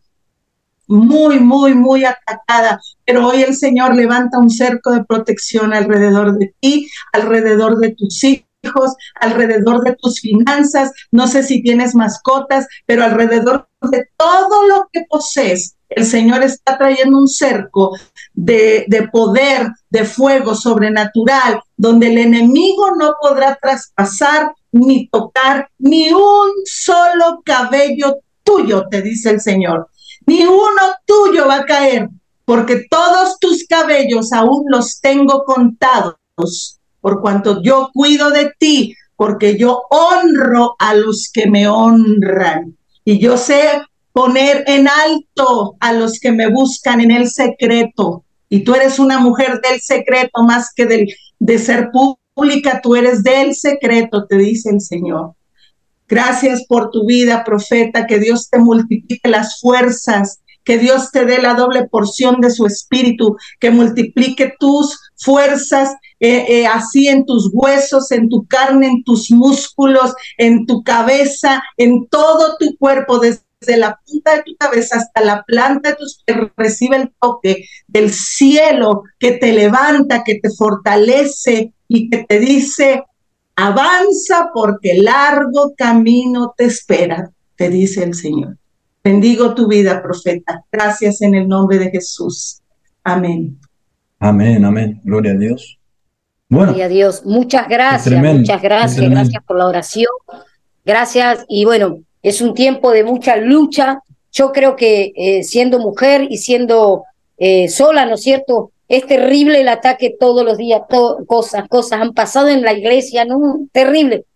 muy atacada, pero hoy el Señor levanta un cerco de protección alrededor de ti, alrededor de tus hijos, alrededor de tus finanzas. No sé si tienes mascotas, pero alrededor de todo lo que posees, el Señor está trayendo un cerco de poder, de fuego sobrenatural, donde el enemigo no podrá traspasar ni tocar ni un solo cabello tuyo, te dice el Señor. Ni uno tuyo va a caer, porque todos tus cabellos aún los tengo contados, por cuanto yo cuido de ti, porque yo honro a los que me honran. Y yo sé poner en alto a los que me buscan en el secreto. Y tú eres una mujer del secreto más que de ser pública, tú eres del secreto, te dice el Señor. Gracias por tu vida, profeta, que Dios te multiplique las fuerzas, que Dios te dé la doble porción de su espíritu, que multiplique tus fuerzas así en tus huesos, en tu carne, en tus músculos, en tu cabeza, en todo tu cuerpo, desde la punta de tu cabeza hasta la planta de tus pies. Recibe el toque del cielo que te levanta, que te fortalece y que te dice: avanza porque largo camino te espera, te dice el Señor. Bendigo tu vida, profeta. Gracias en el nombre de Jesús. Amén. Amén, amén. Gloria a Dios. Bueno, gloria a Dios. Muchas gracias, gracias por la oración. Gracias. Y bueno, es un tiempo de mucha lucha. Yo creo que siendo mujer y siendo sola, ¿no es cierto? Es terrible el ataque todos los días, cosas han pasado en la iglesia, ¿no? Terrible.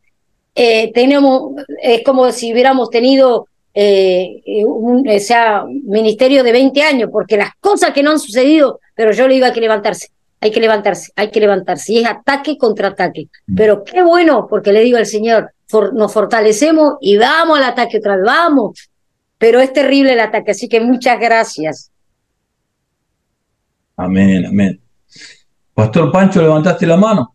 Es como si hubiéramos tenido un ministerio de 20 años, porque las cosas que no han sucedido, pero yo le digo, hay que levantarse, y es ataque contra ataque. Pero qué bueno, porque le digo al Señor, nos fortalecemos y vamos al ataque otra vez, vamos. Pero es terrible el ataque, así que muchas gracias. Amén, amén. Pastor Pancho, ¿levantaste la mano?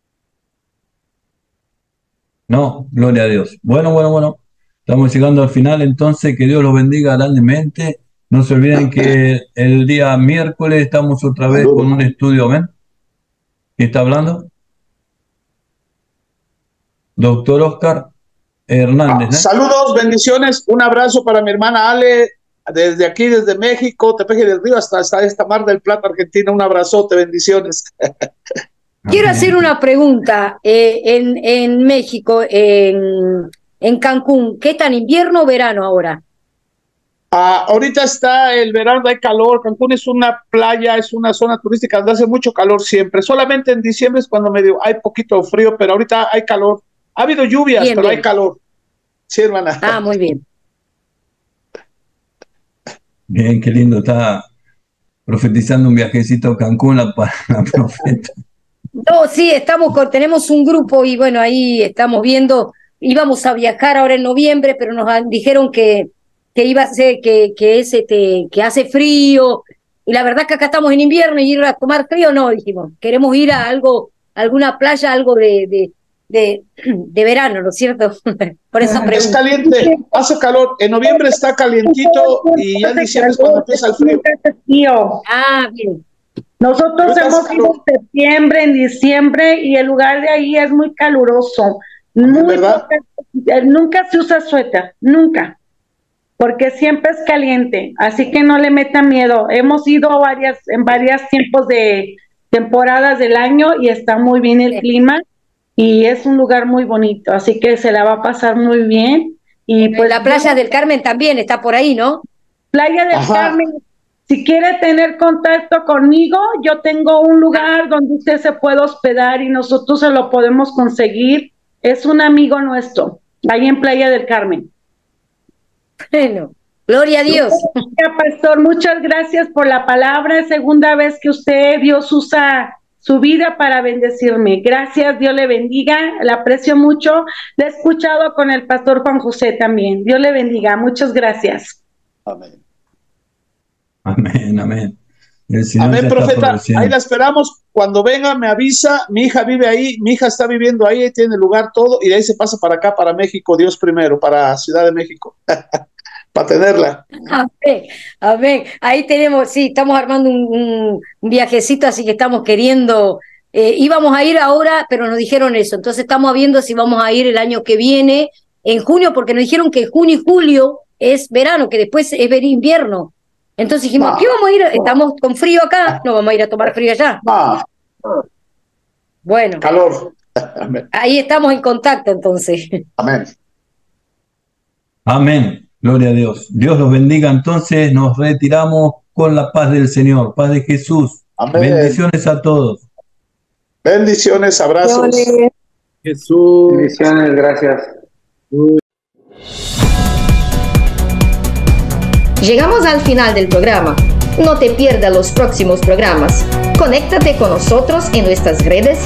No, gloria a Dios. Bueno. Estamos llegando al final, entonces que Dios los bendiga grandemente. No se olviden que el día miércoles estamos otra vez con un estudio, amén. ¿Quién está hablando? Doctor Oscar Hernández. Saludos, bendiciones, un abrazo para mi hermana Ale, desde aquí, desde México, Tepeji del Río, hasta esta Mar del Plata, Argentina. Un abrazote, bendiciones. Quiero hacer una pregunta. En México, en Cancún, ¿qué tan invierno o verano ahora? Ahorita está el verano, hay calor. Cancún es una playa, es una zona turística donde hace mucho calor siempre. Solamente en diciembre es cuando hay poquito frío, pero ahorita hay calor. Ha habido lluvias, bien, pero hay calor. Sí, hermana. Muy bien. Bien, qué lindo. Está profetizando un viajecito a Cancún la profeta. No, sí, tenemos un grupo y bueno, ahí estamos viendo. Íbamos a viajar ahora en noviembre, pero nos dijeron que iba a ser que hace frío, y la verdad que acá estamos en invierno, y ir a tomar frío no, dijimos, queremos ir a alguna playa, algo de verano, ¿no es cierto? Por eso pregunto. Es caliente, hace calor, en noviembre está calientito y ya en diciembre es cuando empieza el frío. Bien. Nosotros hemos ido en septiembre, en diciembre, y el lugar de ahí es muy caluroso. Nunca se usa suéter, nunca, porque siempre es caliente, así que no le metan miedo. Hemos ido en varios tiempos de temporadas del año y está muy bien el clima y es un lugar muy bonito, así que se la va a pasar muy bien. Y pues la Playa del Carmen también está por ahí, ¿no? Playa del Carmen, si quiere tener contacto conmigo, yo tengo un lugar donde usted se puede hospedar y nosotros se lo podemos conseguir. Es un amigo nuestro, ahí en Playa del Carmen. Bueno, gloria a Dios. Pastor, muchas gracias por la palabra. Segunda vez que usted, Dios usa su vida para bendecirme. Gracias, Dios le bendiga, le aprecio mucho. Le he escuchado con el pastor Juan José también. Dios le bendiga, muchas gracias. Amén. Amén, amén. Amén, profeta. Ahí la esperamos. Cuando venga, me avisa. Mi hija vive ahí, mi hija está viviendo ahí, tiene el lugar todo, y de ahí se pasa para acá, para México, Dios primero, para Ciudad de México. Para tenerla. Amén, amén. Ahí tenemos, sí, estamos armando un viajecito, así que estamos queriendo, íbamos a ir ahora, pero nos dijeron eso, entonces estamos viendo si vamos a ir el año que viene, en junio, porque nos dijeron que junio y julio es verano, que después es invierno. Entonces dijimos, ¿qué vamos a ir? Estamos con frío acá, no vamos a ir a tomar frío allá. Bueno. Calor. Ahí estamos en contacto entonces. Amén. Amén. Gloria a Dios. Dios los bendiga. Entonces nos retiramos con la paz del Señor, paz de Jesús. Amén. Bendiciones a todos. Bendiciones, abrazos. Jesús. Bendiciones, gracias. Llegamos al final del programa. No te pierdas los próximos programas. Conéctate con nosotros en nuestras redes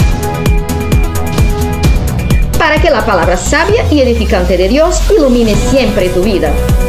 para que la palabra sabia y edificante de Dios ilumine siempre tu vida.